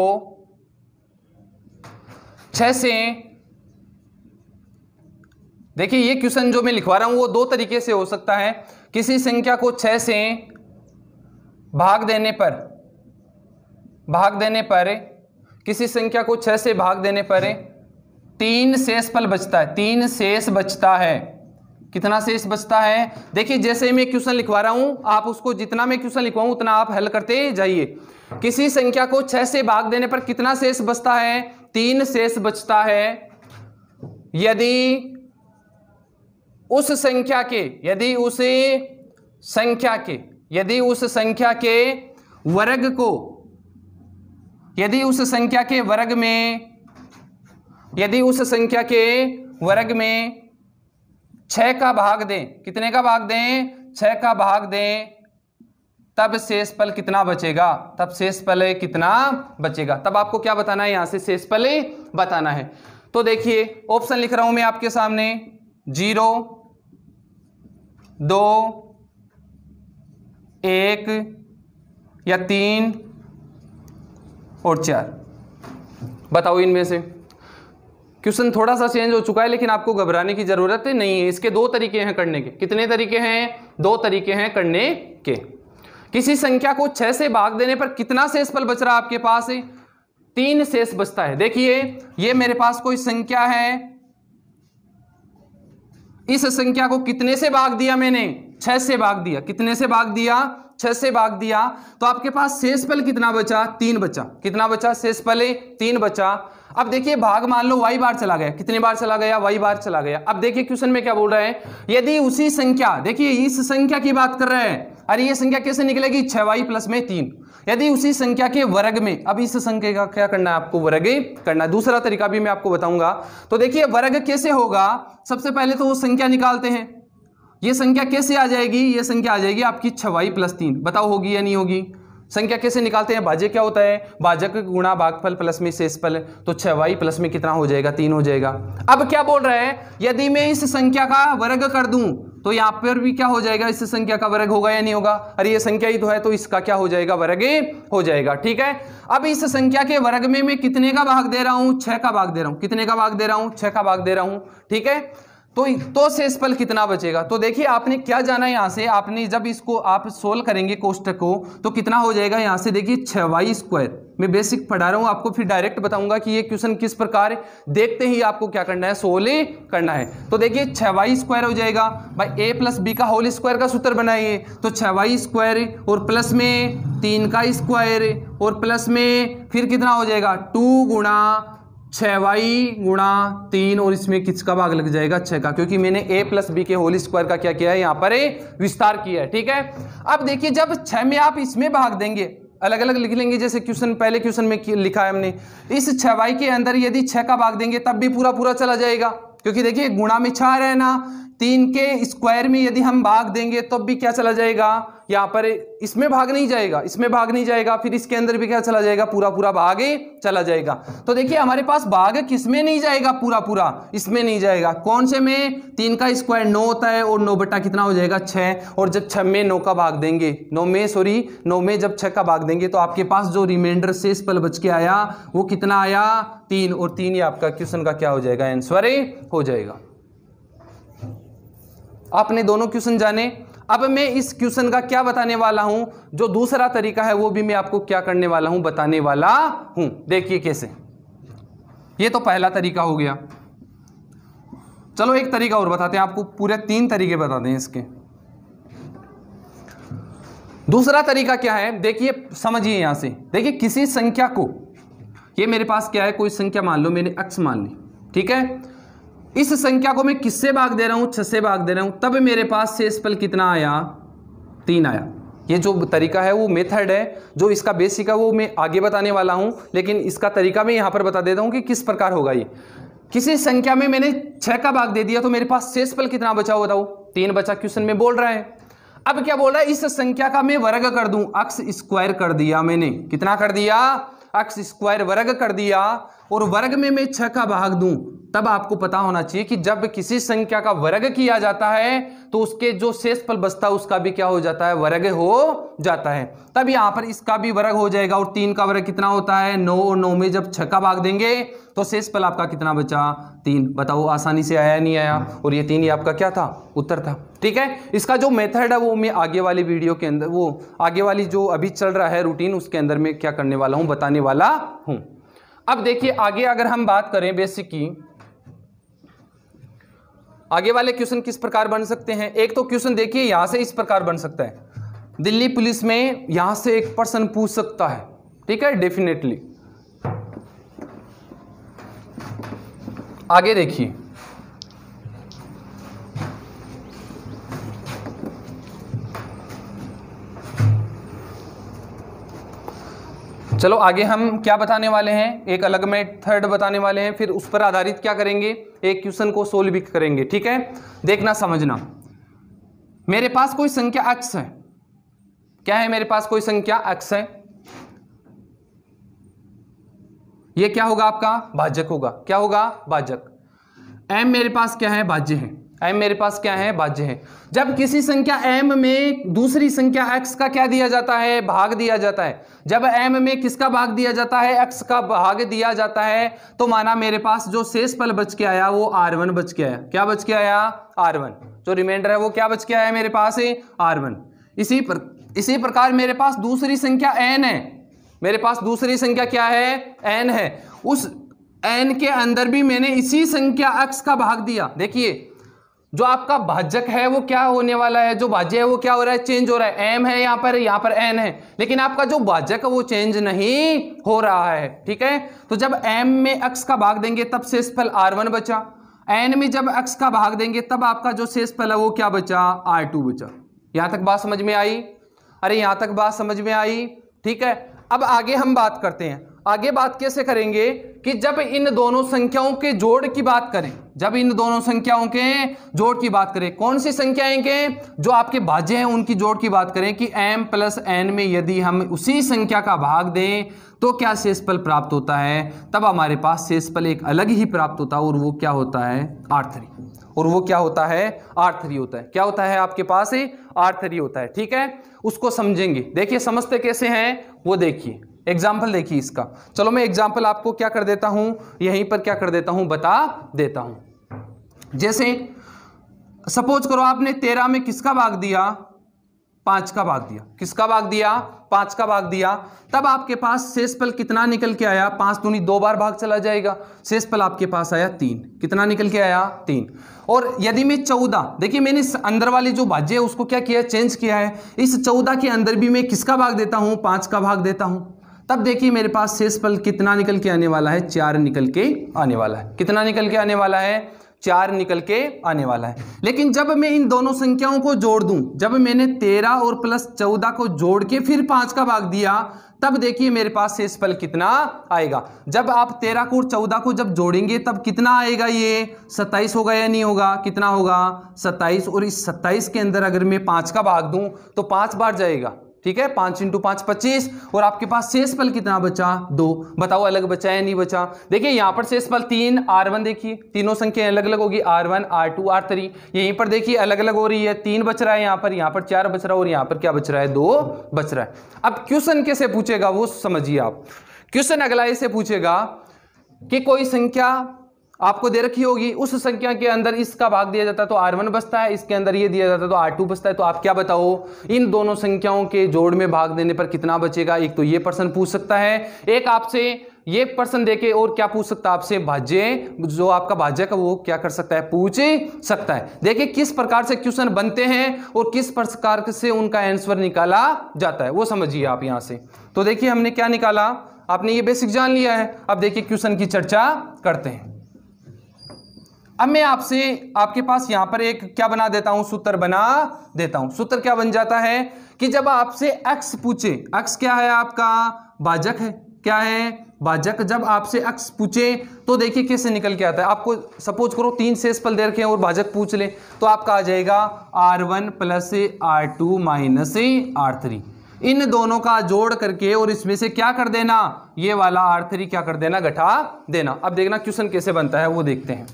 छह से, देखिए ये क्वेश्चन जो मैं लिखवा रहा हूं वो दो तरीके से हो सकता है। किसी संख्या को छह से भाग देने पर भाग देने पर किसी संख्या को छह से भाग देने पर तीन शेषफल बचता है, तीन शेष बचता है। कितना शेष बचता है। देखिए जैसे मैं क्वेश्चन लिखवा रहा हूं, आप उसको जितना मैं क्वेश्चन लिखवाऊं उतना आप हल करते जाइए। किसी संख्या को छह से भाग देने पर कितना शेष बचता है, तीन शेष बचता है यदि उस संख्या के यदि उस संख्या के यदि उस संख्या के वर्ग को यदि उस संख्या के वर्ग में यदि उस संख्या के वर्ग में छह का भाग दें, कितने का भाग दें, छह का भाग दें, तब शेषफल कितना बचेगा, तब शेषफल कितना बचेगा। तब आपको क्या बताना है, यहां से शेषफल बताना है। तो देखिए ऑप्शन लिख रहा हूं मैं आपके सामने, जीरो, दो, एक या तीन और चार। बताओ इनमें से। क्वेश्चन थोड़ा सा चेंज हो चुका है लेकिन आपको घबराने की जरूरत नहीं है। इसके दो तरीके हैं करने के। कितने तरीके हैं, दो तरीके हैं करने के। किसी संख्या को छह से भाग देने पर कितना शेषफल बच रहा है आपके पास, तीन शेष बचता है। देखिए ये मेरे पास कोई संख्या है, इस संख्या को कितने से भाग दिया मैंने, छह से भाग दिया। कितने से भाग दिया, छह से भाग दिया। तो आपके पास शेषफल कितना बचा, तीन बचा। कितना बचा, शेषफल तीन बचा। अब देखिए भाग मान लो वाई बार चला गया, कितने बार चला गया, वाई बार चला गया। अब देखिए क्वेश्चन में क्या बोल रहा है, यदि उसी संख्या, देखिए इस संख्या की बात कर रहे हैं, अरे ये संख्या कैसे निकलेगी, छह वाई प्लस में तीन, यदि उसी संख्या के वर्ग में। अब इस संख्या का क्या करना है आपको, वर्ग करना है। दूसरा तरीका भी मैं आपको बताऊंगा। तो देखिए वर्ग कैसे होगा, सबसे पहले तो वो संख्या निकालते हैं। ये संख्या कैसे आ जाएगी, ये संख्या आ जाएगी आपकी छह वाई प्लस तीन। बताओ होगी या नहीं होगी। संख्या कैसे निकालते हैं, भाज्य क्या होता है, भाजक गुणा भागफल प्लस में शेषफल। तो छह वाई प्लस में कितना हो जाएगा, तीन हो जाएगा। अब क्या बोल रहा है, यदि मैं इस संख्या का वर्ग कर दूं तो यहां पर भी क्या हो जाएगा, इस संख्या का वर्ग होगा या नहीं होगा। अरे ये संख्या ही तो है, तो इसका क्या हो जाएगा, वर्ग हो जाएगा। ठीक है। अब इस संख्या के वर्ग में मैं कितने का भाग दे रहा हूं, छह का भाग दे रहा हूं। कितने का भाग दे रहा हूं, छह का भाग दे रहा हूं। ठीक है। तो तो शेषफल कितना बचेगा। तो देखिए आपने क्या जाना है यहां से, आपने जब इसको आप सोल्व करेंगे कोष्टक को तो कितना हो जाएगा, यहां से देखिए छह वाई स्क्वायर। मैं बेसिक पढ़ा रहा हूं आपको, फिर डायरेक्ट बताऊंगा कि ये क्वेश्चन किस प्रकार, देखते ही आपको क्या करना है, सोल्व करना है। तो देखिए छह वाई स्क्वायर हो जाएगा भाई, ए प्लस बी का होल स्क्वायर का सूत्र बनाइए। तो छह वाई स्क्वायर और प्लस में तीन का स्क्वायर और प्लस में फिर कितना हो जाएगा, टू गुणा छह वाई गुणा तीन, और इसमें किसका भाग लग जाएगा, छह का, क्योंकि मैंने a प्लस बी के होल स्क्वायर का क्या किया है, यहां पर विस्तार किया है। ठीक है। अब देखिए जब छह में आप इसमें भाग देंगे, अलग अलग लिख लेंगे, जैसे क्वेश्चन पहले क्वेश्चन में लिखा है हमने, इस छह वाई के अंदर यदि छह का भाग देंगे तब भी पूरा पूरा चला जाएगा, क्योंकि देखिए गुणा में चार है ना, तीन के स्क्वायर में यदि हम भाग देंगे तब भी क्या चला जाएगा, यहां पर इसमें भाग नहीं जाएगा, इसमें भाग नहीं जाएगा, फिर इसके अंदर भी क्या चला जाएगा, पूरा पूरा भाग चला जाएगा। तो देखिए हमारे पास भाग किसमें नहीं जाएगा, पूरा पूरा इसमें नहीं जाएगा। कौन से में, तीन का स्क्वायर नौ होता है और नौ बटा कितना हो जाएगा, छह। और जब छह में नौ का भाग देंगे, नौ में सॉरी नौ में जब छह का भाग देंगे तो आपके पास जो रिमाइंडर शेषफल बच के आया वो कितना आया, तीन। और तीन ही आपका क्वेश्चन का क्या हो जाएगा, आंसर हो जाएगा। आपने दोनों क्वेश्चन जाने। अब मैं इस क्वेश्चन का क्या बताने वाला हूं, जो दूसरा तरीका है वो भी मैं आपको क्या करने वाला हूं, बताने वाला हूं। देखिए कैसे, ये तो पहला तरीका हो गया। चलो एक तरीका और बताते हैं आपको, पूरे तीन तरीके बताते हैं इसके। दूसरा तरीका क्या है, देखिए समझिए यहां से। देखिए किसी संख्या को, ये मेरे पास क्या है, कोई संख्या मान लो, मैंने x मान ली। ठीक है। इस संख्या को मैं किससे भाग दे रहा हूं, छह से भाग दे रहा हूं, तब मेरे पास शेषफल कितना आया, तीन आया। ये जो तरीका है वो मेथड है, जो इसका बेसिक है वो मैं आगे बताने वाला हूं, लेकिन इसका तरीका मैं यहां पर बता देता हूं कि किस प्रकार होगा ये। किसी संख्या में मैंने छह का भाग दे दिया तो मेरे पास शेषफल कितना बचा, बताओ, तीन बचा। क्वेश्चन में बोल रहा है। अब क्या बोल रहा है, इस संख्या का मैं वर्ग कर दूं, एक्स स्क्वायर कर दिया मैंने, कितना कर दिया, एक्स स्क्वायर वर्ग कर दिया, और वर्ग में मैं छह का भाग दूं, तब आपको पता होना चाहिए कि जब किसी संख्या का वर्ग किया जाता है तो उसके जो शेषफल बचता है उसका भी क्या हो जाता है, वर्ग हो जाता है। तब यहां पर इसका भी वर्ग हो जाएगा। और तीन का वर्ग कितना होता है, नौ, और नौ में जब छह का भाग देंगे तो शेषफल आपका कितना बचा, तीन। बताओ आसानी से आया नहीं आया। और ये तीन ही आपका क्या था, उत्तर था। ठीक है। इसका जो मेथड है वो मैं आगे वाली वीडियो के अंदर, वो आगे वाली जो अभी चल रहा है रूटीन, उसके अंदर मैं क्या करने वाला हूं, बताने वाला हूं। अब देखिए आगे अगर हम बात करें बेसिक की, आगे वाले क्वेश्चन किस प्रकार बन सकते हैं? एक तो क्वेश्चन देखिए यहां से इस प्रकार बन सकता है, दिल्ली पुलिस में यहां से एक प्रश्न पूछ सकता है, ठीक है, डेफिनेटली। आगे देखिए, चलो आगे हम क्या बताने वाले हैं, एक अलग मेथड बताने वाले हैं, फिर उस पर आधारित क्या करेंगे, एक क्वेश्चन को सोल्व भी करेंगे, ठीक है। देखना समझना, मेरे पास कोई संख्या x है, क्या है, मेरे पास कोई संख्या x है, ये क्या होगा, आपका भाजक होगा, क्या होगा, भाजक। m मेरे पास क्या है, भाज्य है, m मेरे पास क्या है, भाज्य है। जब किसी संख्या m में दूसरी संख्या x का क्या दिया जाता है, भाग दिया जाता है, जब m में किसका भाग दिया जाता है, x का भाग दिया जाता है, तो माना मेरे पास जो शेषफल बच के आया वो आर वन बच के आया, क्या बच के आया, आर वन, जो रिमाइंडर है वो क्या बच के आया मेरे पास है, आर वन। इसी पर इसी प्रकार मेरे पास दूसरी संख्या n है, मेरे पास दूसरी संख्या क्या है, n है, उस n के अंदर भी मैंने इसी संख्या x का भाग दिया। देखिए जो आपका भाजक है वो क्या होने वाला है, जो भाज्य है वो क्या हो रहा है, चेंज हो रहा है, m है यहाँ पर, यहाँ पर n है, लेकिन आपका जो भाजक है वो चेंज नहीं हो रहा है, ठीक है। तो जब m में x का भाग देंगे तब शेषफल आर वन बचा, n में जब x का भाग देंगे तब आपका जो शेषफल है वो क्या बचा, आर टू बचा। यहां तक बात समझ में आई, अरे यहां तक बात समझ में आई, ठीक है। अब आगे हम बात करते हैं, आगे बात कैसे करेंगे कि जब इन दोनों संख्याओं के जोड़ की बात करें, जब इन दोनों संख्याओं के जोड़ की बात करें, कौन सी संख्याएं के जो आपके भाज्य हैं उनकी जोड़ की बात करें कि m प्लस n में यदि हम उसी संख्या का भाग दें तो क्या शेषफल प्राप्त होता है, तब हमारे पास शेषफल एक अलग ही प्राप्त होता है और वो क्या होता है, आर थ्री, और वो क्या होता है, आर थ्री होता है, क्या होता है आपके पास आर थ्री होता है, ठीक है। उसको समझेंगे, देखिए समझते कैसे हैं वो देखिए, एग्जाम्पल देखिए इसका। चलो मैं एग्जाम्पल आपको क्या कर देता हूं, यहीं पर क्या कर देता हूं, बता देता हूं। जैसे सपोज करो आपने तेरह में किसका भाग दिया, पांच का भाग दिया, किसका भाग दिया, पांच का भाग दिया, तब आपके पास शेषफल कितना निकल के आया, पांच दूनी दो बार भाग चला जाएगा, शेषफल आपके पास आया तीन, कितना निकल के आया, तीन। और यदि मैं चौदह, देखिए मैंने अंदर वाली जो भाज्य है उसको क्या किया, चेंज किया है, इस चौदह के अंदर भी मैं किसका भाग देता हूं, पांच का भाग देता हूं, तब देखिए मेरे पास शेषफल कितना निकल के आने वाला है, चार निकल के आने वाला है, कितना निकल के आने वाला है, चार निकल के आने वाला है। लेकिन जब मैं इन दोनों संख्याओं को जोड़ दूं, जब मैंने तेरह और प्लस चौदह को जोड़ के फिर पांच का भाग दिया, तब देखिए मेरे पास शेषफल कितना आएगा। जब आप तेरह को और चौदह को जब जोड़ेंगे तब कितना आएगा, ये सत्ताईस होगा या नहीं होगा, कितना होगा, सत्ताईस। और इस सत्ताईस के अंदर अगर मैं पांच का भाग दूं तो पांच बार जाएगा, ठीक है, पांच इंटू पांच पच्चीस, और आपके पास शेषफल कितना बचा, दो। बताओ अलग बचा या नहीं बचा। देखिए यहां पर शेषफल तीन, आर वन, देखिए तीनों संख्या अलग अलग होगी, R one, R two, R three, यहीं पर देखिए अलग अलग हो रही है, तीन बच रहा है यहाँ पर, यहाँ पर चार बच रहा है और यहाँ पर क्या बच रहा है, दो बच रहा है। अब क्वेश्चन कैसे पूछेगा वो समझिए आप। क्वेश्चन अगला ऐसे पूछेगा कि कोई संख्या आपको दे रखी होगी, उस संख्या के अंदर इसका भाग दिया जाता है तो आर वन बचता है, इसके अंदर ये दिया जाता है तो आर टू बचता है, तो आप क्या बताओ इन दोनों संख्याओं के जोड़ में भाग देने पर कितना बचेगा। एक तो ये प्रश्न पूछ सकता है, एक आपसे ये प्रश्न देके और क्या पूछ सकता है, आपसे भाज्य, जो आपका भाज्य का वो क्या कर सकता है, पूछ सकता है। देखिए किस प्रकार से क्वेश्चन बनते हैं और किस प्रकार से उनका आंसर निकाला जाता है वो समझिए आप यहां से। तो देखिए हमने क्या निकाला, आपने ये बेसिक जान लिया है। अब देखिए क्वेश्चन की चर्चा करते हैं। अब मैं आपसे आपके पास यहां पर एक क्या बना देता हूं, सूत्र बना देता हूं। सूत्र क्या बन जाता है कि जब आपसे x पूछे, x क्या है आपका, भाजक है, क्या है, भाजक। जब आपसे x पूछे तो देखिए कैसे निकल के आता है। आपको सपोज करो तीन शेषफल दे रखे हैं और भाजक पूछ ले तो आपका आ जाएगा R one plus R two minus R three. इन दोनों का जोड़ करके और इसमें से क्या कर देना, ये वाला आर थ्री क्या कर देना, घटा देना। अब देखना क्वेश्चन कैसे बनता है वो देखते हैं।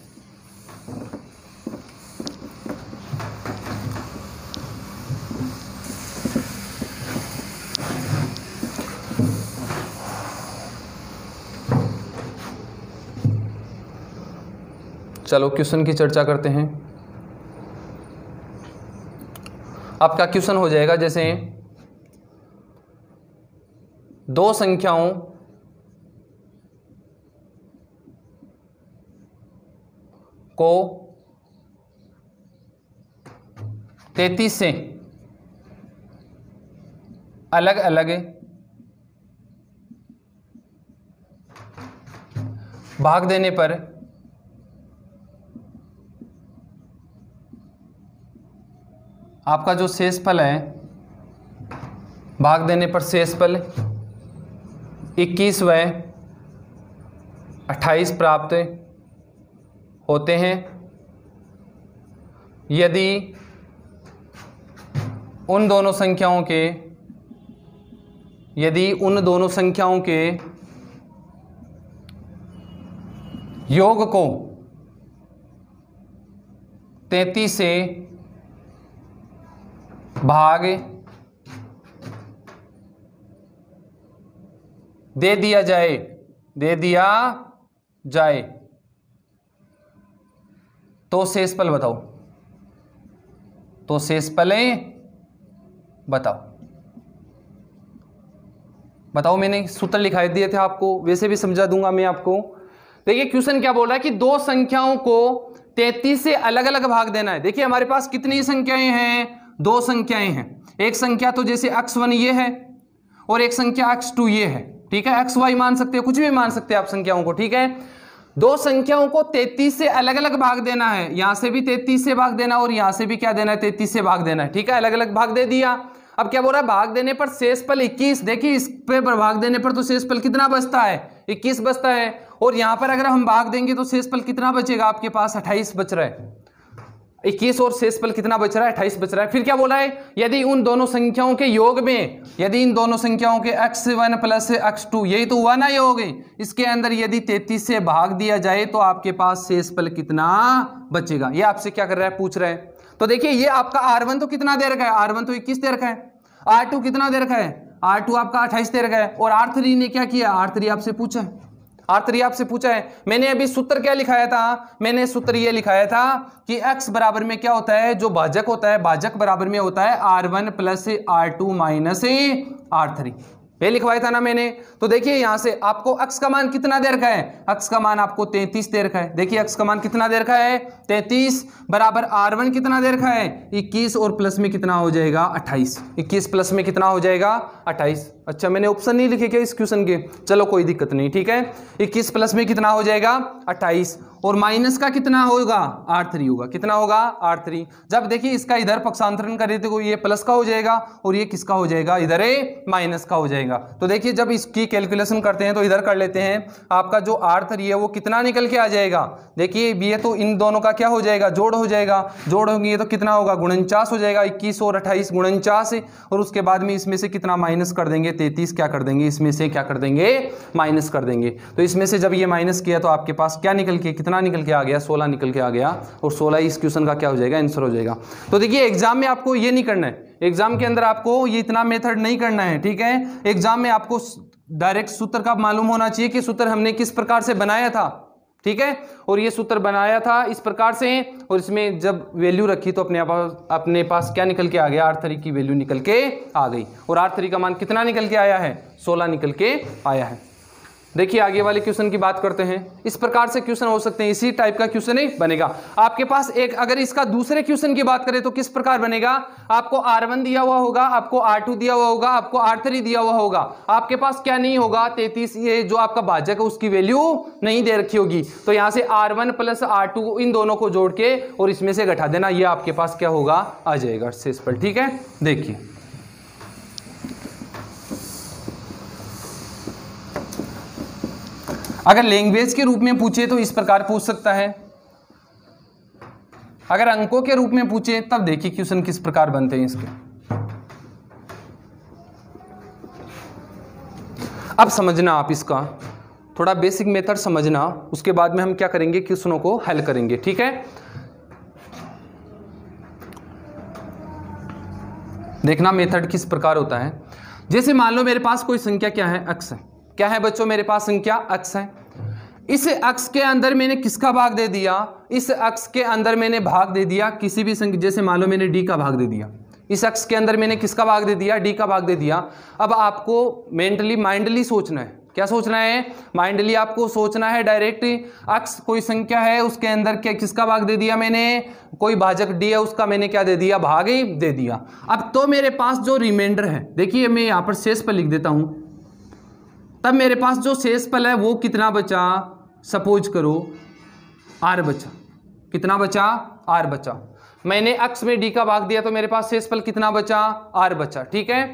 चलो क्वेश्चन की चर्चा करते हैं। आपका क्वेश्चन हो जाएगा जैसे दो संख्याओं को तैंतीस से अलग अलग भाग देने पर आपका जो शेषफल है, भाग देने पर शेषफल इक्कीस व अट्ठाईस प्राप्त होते हैं यदि उन दोनों संख्याओं के यदि उन दोनों संख्याओं के योग को तैंतीस से भाग दे दिया जाए दे दिया जाए तो शेषफल बताओ तो शेषफलें बताओ बताओ मैंने सूत्र लिखाए दिए थे आपको, वैसे भी समझा दूंगा मैं आपको। देखिए क्वेश्चन क्या बोल रहा है कि दो संख्याओं को तैंतीस से अलग अलग भाग देना है। देखिए हमारे पास कितनी संख्याएं हैं, दो संख्याएं हैं। एक संख्या तो जैसे एक्स वन ये है और एक संख्या एक्स टू ये है, ठीक है। एक्स वाई मान सकते हो, कुछ भी मान सकते हैं आप संख्याओं को, ठीक है। दो संख्याओं को तैंतीस से अलग अलग भाग देना है, यहां से भी तैंतीस से भाग देना और यहां से भी क्या देना है, तैंतीस से भाग देना है, ठीक है। अलग अलग भाग दे दिया। अब क्या बोल रहा है, भाग देने पर शेषफल इक्कीस। देखिए इस पे भाग देने पर तो शेषफल कितना बचता है, इक्कीस बचता है। और यहां पर अगर हम भाग देंगे तो शेषफल कितना बचेगा आपके पास, अट्ठाईस बच रहा है। इक्कीस और शेषफल कितना बच रहा है, अट्ठाईस बच रहा है। फिर क्या बोला है, यदि उन दोनों संख्याओं के योग में, यदि इन दोनों संख्याओं के X one plus X two, यही तो हुआ ना ये हो गई, इसके अंदर यदि तैंतीस से भाग दिया जाए तो आपके पास शेषफल कितना बचेगा। ये आपसे क्या कर रहा है, पूछ रहा है। तो देखिए ये आपका आर वन तो कितना दे रखा है, आर वन तो इक्कीस दे रखा है। आर टू कितना दे रखा है, आर टू आपका अट्ठाईस दे रखा है। और आर थ्री ने क्या किया, आर थ्री आपसे पूछा है, आर थ्री आपसे पूछा है। मैंने अभी सूत्र क्या लिखाया था, मैंने सूत्र ये लिखाया था कि x बराबर में क्या होता है, जो भाजक होता है, भाजक बराबर में होता है R one plus R two minus R three, ये लिखवाया था ना मैंने। तो देखिए यहां से आपको x का मान कितना दे रखा है, x का मान आपको तैंतीस दे रखा है। देखिए x का मान कितना दे रखा है, तैंतीस बराबर आर वन कितना दे रखा है, इक्कीस और प्लस में कितना हो जाएगा, अट्ठाईस। इक्कीस प्लस में कितना हो जाएगा, अट्ठाईस। अच्छा मैंने ऑप्शन नहीं लिखे क्या इस क्वेश्चन के, चलो कोई दिक्कत नहीं, ठीक है। इक्कीस प्लस में कितना हो जाएगा, अट्ठाईस। और माइनस का कितना होगा, आर थ्री होगा, कितना होगा, आर थ्री। जब देखिए इसका इधर पक्षांतरण करें तो ये प्लस का हो जाएगा और ये किसका हो जाएगा, इधर माइनस का हो जाएगा। तो देखिए जब इसकी कैलकुलेशन करते हैं तो इधर कर लेते हैं, आपका जो आर थ्री है वो कितना निकल के आ जाएगा। देखिए ये तो इन दोनों का क्या हो जाएगा, जोड़ हो जाएगा। जोड़ होंगे तो कितना होगा, गुणनचास हो जाएगा। इक्कीस और अट्ठाईस गुणनचास, और उसके बाद में इसमें से कितना माइनस कर देंगे, तैंतीस क्या कर देंगे, इसमें से क्या कर देंगे, माइनस कर देंगे। तो इसमें से जब ये माइनस किया तो आपके पास क्या निकल के, कितना निकल के आ गया, सोलह निकल के आ गया। और सोलह इस क्वेश्चन का क्या हो जाएगा, आंसर हो जाएगा। तो देखिए एग्जाम में आपको ये नहीं करना है, एग्जाम के अंदर आपको ये इतना मेथड नहीं करना है, ठीक है। एग्जाम में आपको डायरेक्ट सूत्र का मालूम होना चाहिए कि सूत्र हमने किस प्रकार से बनाया था, ठीक है। और ये सूत्र बनाया था इस प्रकार से, और इसमें जब वैल्यू रखी तो अपने पास अपने पास क्या निकल के आ गया, आर थ्री की वैल्यू निकल के आ गई। और आर थ्री का मान कितना निकल के आया है, सोलह निकल के आया है। देखिए आगे वाले क्वेश्चन की बात करते हैं। इस प्रकार से क्वेश्चन हो सकते हैं, इसी टाइप का क्वेश्चन ही बनेगा आपके पास। एक अगर इसका दूसरे क्वेश्चन की बात करें तो किस प्रकार बनेगा, आपको आर वन दिया हुआ होगा, आपको आर टू दिया हुआ होगा, आपको आर थ्री दिया हुआ होगा। आपके पास क्या नहीं होगा, तैंतीस, ये जो आपका भाजक है उसकी वैल्यू नहीं दे रखी होगी। तो यहां से R one plus R two इन दोनों को जोड़ के और इसमें से घटा देना, ये आपके पास क्या होगा, आ जाएगा शेषफल, ठीक है। देखिए अगर लैंग्वेज के रूप में पूछे तो इस प्रकार पूछ सकता है, अगर अंकों के रूप में पूछे तब देखिए क्वेश्चन किस प्रकार बनते हैं इसके। अब समझना आप इसका थोड़ा बेसिक मेथड समझना, उसके बाद में हम क्या करेंगे, क्वेश्चनों को हल करेंगे, ठीक है। देखना मेथड किस प्रकार होता है। जैसे मान लो मेरे पास कोई संख्या क्या है, अक्स है। क्या है बच्चों, मेरे पास संख्या अक्स है। इस अक्स के अंदर मैंने किसका भाग दे दिया, इस अक्स के अंदर मैंने भाग दे दिया किसी भी संख्या, जैसे मान लो मैंने डी का भाग दे दिया। इस अक्स के अंदर मैंने किसका भाग दे दिया, डी का भाग दे दिया। अब आपको मेंटली माइंडली सोचना है, क्या सोचना है, माइंडली आपको सोचना है डायरेक्ट। अक्स कोई संख्या है, उसके अंदर क्या किसका भाग दे दिया मैंने, कोई भाजक डी है उसका मैंने क्या दे दिया, भाग दे दिया। अब तो मेरे पास जो रिमाइंडर है, देखिए मैं यहां पर शेषफल लिख देता हूं, तब मेरे पास जो शेषफल है वो कितना बचा, सपोज करो आर बचा, कितना बचा, आर बचा। मैंने अक्स में डी का भाग दिया तो मेरे पास शेषफल कितना बचा, आर बचा, ठीक है।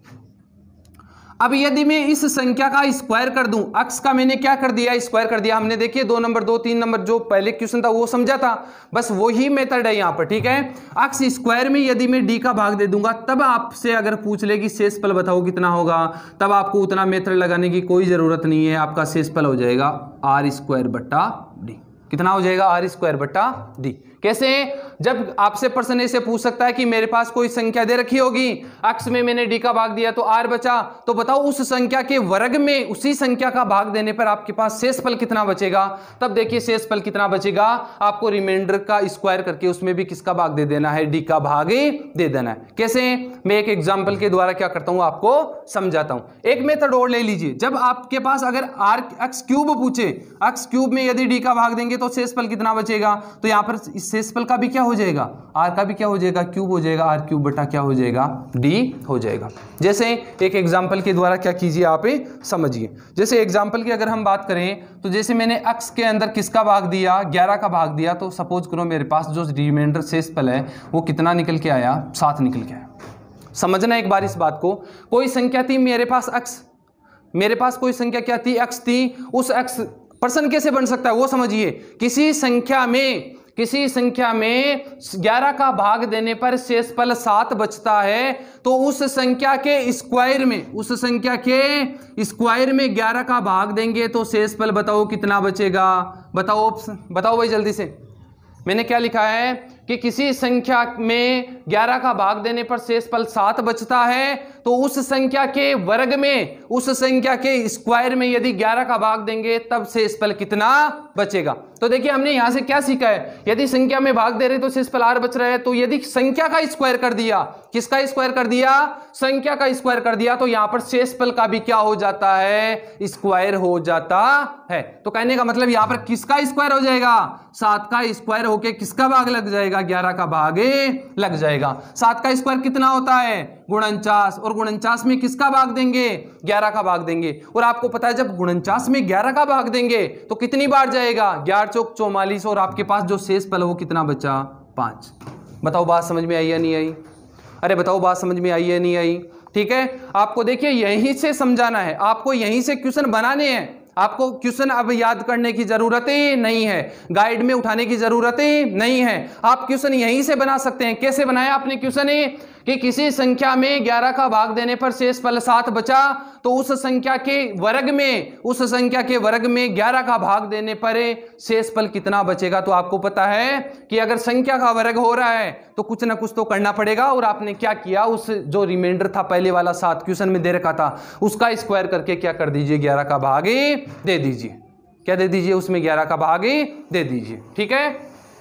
अब यदि मैं इस संख्या का स्क्वायर कर दूं, अक्स का मैंने क्या कर दिया, स्क्वायर कर दिया। हमने देखिए दो नंबर दो तीन नंबर जो पहले क्वेश्चन था वो समझा था, बस वही मेथड है यहाँ पर, ठीक है। अक्स स्क्वायर में यदि मैं डी का भाग दे दूंगा, तब आपसे अगर पूछ ले कि शेषफल बताओ कितना होगा, तब आपको उतना मेथड लगाने की कोई जरूरत नहीं है, आपका शेषफल हो जाएगा आर स्क्वायर बट्टा डी। कितना हो जाएगा, आर स्क्वायर बट्टा डी। कैसे, जब आपसे प्रश्न ऐसे पूछ सकता है कि मेरे पास कोई संख्या दे रखी होगी, अक्स में मैंने डी का भाग दिया तो आर बचा, तो बताओ उस संख्या के वर्ग में उसी संख्या का भाग देने पर आपके पास शेषफल कितना बचेगा। तब देखिए शेषफल कितना बचेगा, आपको रिमाइंडर का स्क्वायर करके उसमें भी किसका भाग दे देना है, डी का भाग दे देना है। कैसे, मैं एक एग्जाम्पल के द्वारा क्या करता हूं आपको समझाता हूं। एक मेथड और ले लीजिए, जब आपके पास अगर आर एक्स क्यूब पूछे, एक्स क्यूब में यदि डी का भाग देंगे तो शेषफल कितना बचेगा, तो यहां पर शेषफल का भी क्या हो जाएगा, आर का भी क्या हो जाएगा, क्यूब हो जाएगा, आर क्यूब बटा क्या हो जाएगा, डी हो जाएगा। जैसे एक एग्जांपल के द्वारा क्या कीजिए आप समझिए। जैसे एग्जांपल की अगर हम बात करें तो जैसे मैंने अक्स के अंदर किसका भाग दिया, ग्यारह का भाग दिया, तो सपोज करो मेरे पास जो रिमाइंडर शेषफल है वो कितना निकल के आया, सात निकल के आया। समझना एक बार इस बात को, कोई संख्या थी मेरे पास अक्स, मेरे पास कोई संख्या क्या थी, अक्स थी। उस अक्स प्रश्न कैसे बन सकता है वो समझिए। किसी संख्या में किसी संख्या में ग्यारह का भाग देने पर शेषफल सात बचता है, तो उस संख्या के स्क्वायर में उस संख्या के स्क्वायर में ग्यारह का भाग देंगे तो शेषफल बताओ कितना बचेगा। बताओ बताओ भाई जल्दी से। मैंने क्या लिखा है कि किसी संख्या में ग्यारह का भाग देने पर शेषफल सात बचता है, तो उस संख्या के वर्ग में उस संख्या के स्क्वायर में यदि ग्यारह का भाग देंगे तब शेषफल कितना बचेगा। तो देखिए हमने यहां से क्या सीखा है, यदि संख्या में भाग दे रहे तो शेषफल आर बच रहा है, तो यदि संख्या का स्क्वायर कर दिया, किसका स्क्वायर कर दिया, संख्या का स्क्वायर कर दिया, तो यहां पर शेषफल का भी क्या हो जाता है, स्क्वायर हो जाता है। तो कहने का मतलब यहां पर किसका स्क्वायर हो जाएगा, सात का स्क्वायर होके किसका भाग लग जाएगा, ग्यारह का भाग लग जाएगा। सात का स्क्वायर कितना होता है, गुणनचास, और गुणनचास में किसका भाग देंगे, ग्यारह का भाग देंगे। और आपको पता है जब गुणनचास में ग्यारह का भाग देंगे तो कितनी बार जाएगा, ग्यारह चौक चौवालीस, और आपके पास जो शेषफल है वो कितना बचा, पांच। बताओ बात समझ में आई या नहीं आई, अरे बताओ बात समझ में आई या नहीं आई। ठीक है, आपको देखिए यहीं से समझाना है, आपको यहीं से क्वेश्चन बनाने हैं, आपको क्वेश्चन अब याद करने की जरूरत ही नहीं है, गाइड में उठाने की जरूरत ही नहीं है, आप क्वेश्चन यहीं से बना सकते हैं। कैसे बनाया आपने क्वेश्चन कि किसी संख्या में ग्यारह का भाग देने पर शेषफल सात बचा, तो उस संख्या के वर्ग में उस संख्या के वर्ग में ग्यारह का भाग देने पर शेषफल कितना बचेगा। तो आपको पता है कि अगर संख्या का वर्ग हो रहा है तो कुछ ना कुछ तो करना पड़ेगा, और आपने क्या किया, उस जो रिमाइंडर था पहले वाला सात क्वेश्चन में दे रखा था उसका स्क्वायर करके क्या कर दीजिए, ग्यारह का भाग दे दीजिए। क्या दे दीजिए, उसमें ग्यारह का भाग दे दीजिए। ठीक है,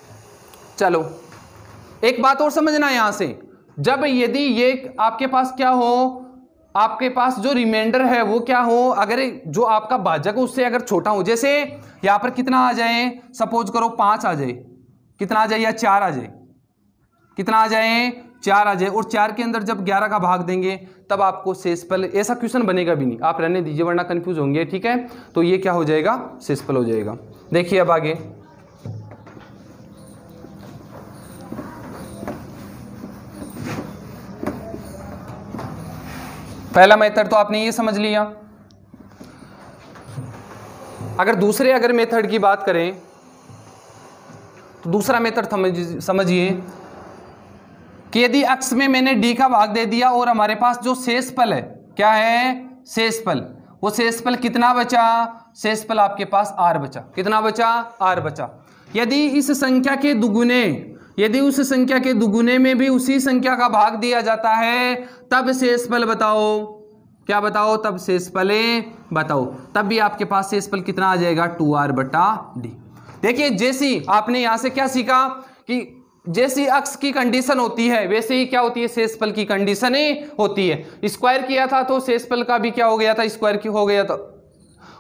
चलो एक बात और समझना यहां से, जब यदि ये आपके पास क्या हो, आपके पास जो रिमाइंडर है वो क्या हो, अगर जो आपका भाजक उससे अगर छोटा हो, जैसे यहां पर कितना आ जाए, सपोज करो पांच आ जाए, कितना आ जाए, या चार आ जाए, कितना आ जाए, चार आ जाए, और चार के अंदर जब ग्यारह का भाग देंगे तब आपको शेषफल, ऐसा क्वेश्चन बनेगा भी नहीं, आप रहने दीजिए वरना कंफ्यूज होंगे। ठीक है, तो ये क्या हो जाएगा, शेषफल हो जाएगा। देखिए अब आगे, पहला मेथड तो आपने ये समझ लिया। अगर दूसरे अगर मेथड की बात करें तो दूसरा मेथड समझिए कि यदि अक्स में मैंने डी का भाग दे दिया और हमारे पास जो शेषफल है, क्या है, शेषफल, वो शेषफल कितना बचा, शेषफल आपके पास आर बचा, कितना बचा, आर बचा। यदि इस संख्या के दुगुने यदि उस संख्या के दुगुने में भी उसी संख्या का भाग दिया जाता है तब शेषफल बताओ, क्या बताओ, तब शेषफल बताओ, तब भी आपके पास शेषफल कितना आ जाएगा, टू आर बटा डी। देखिए जैसी आपने यहां से क्या सीखा कि जैसी अक्स की कंडीशन होती है वैसे ही क्या होती है, शेषफल की कंडीशन होती है। स्क्वायर किया था तो शेषफल का भी क्या हो गया था, स्क्वायर की हो गया था,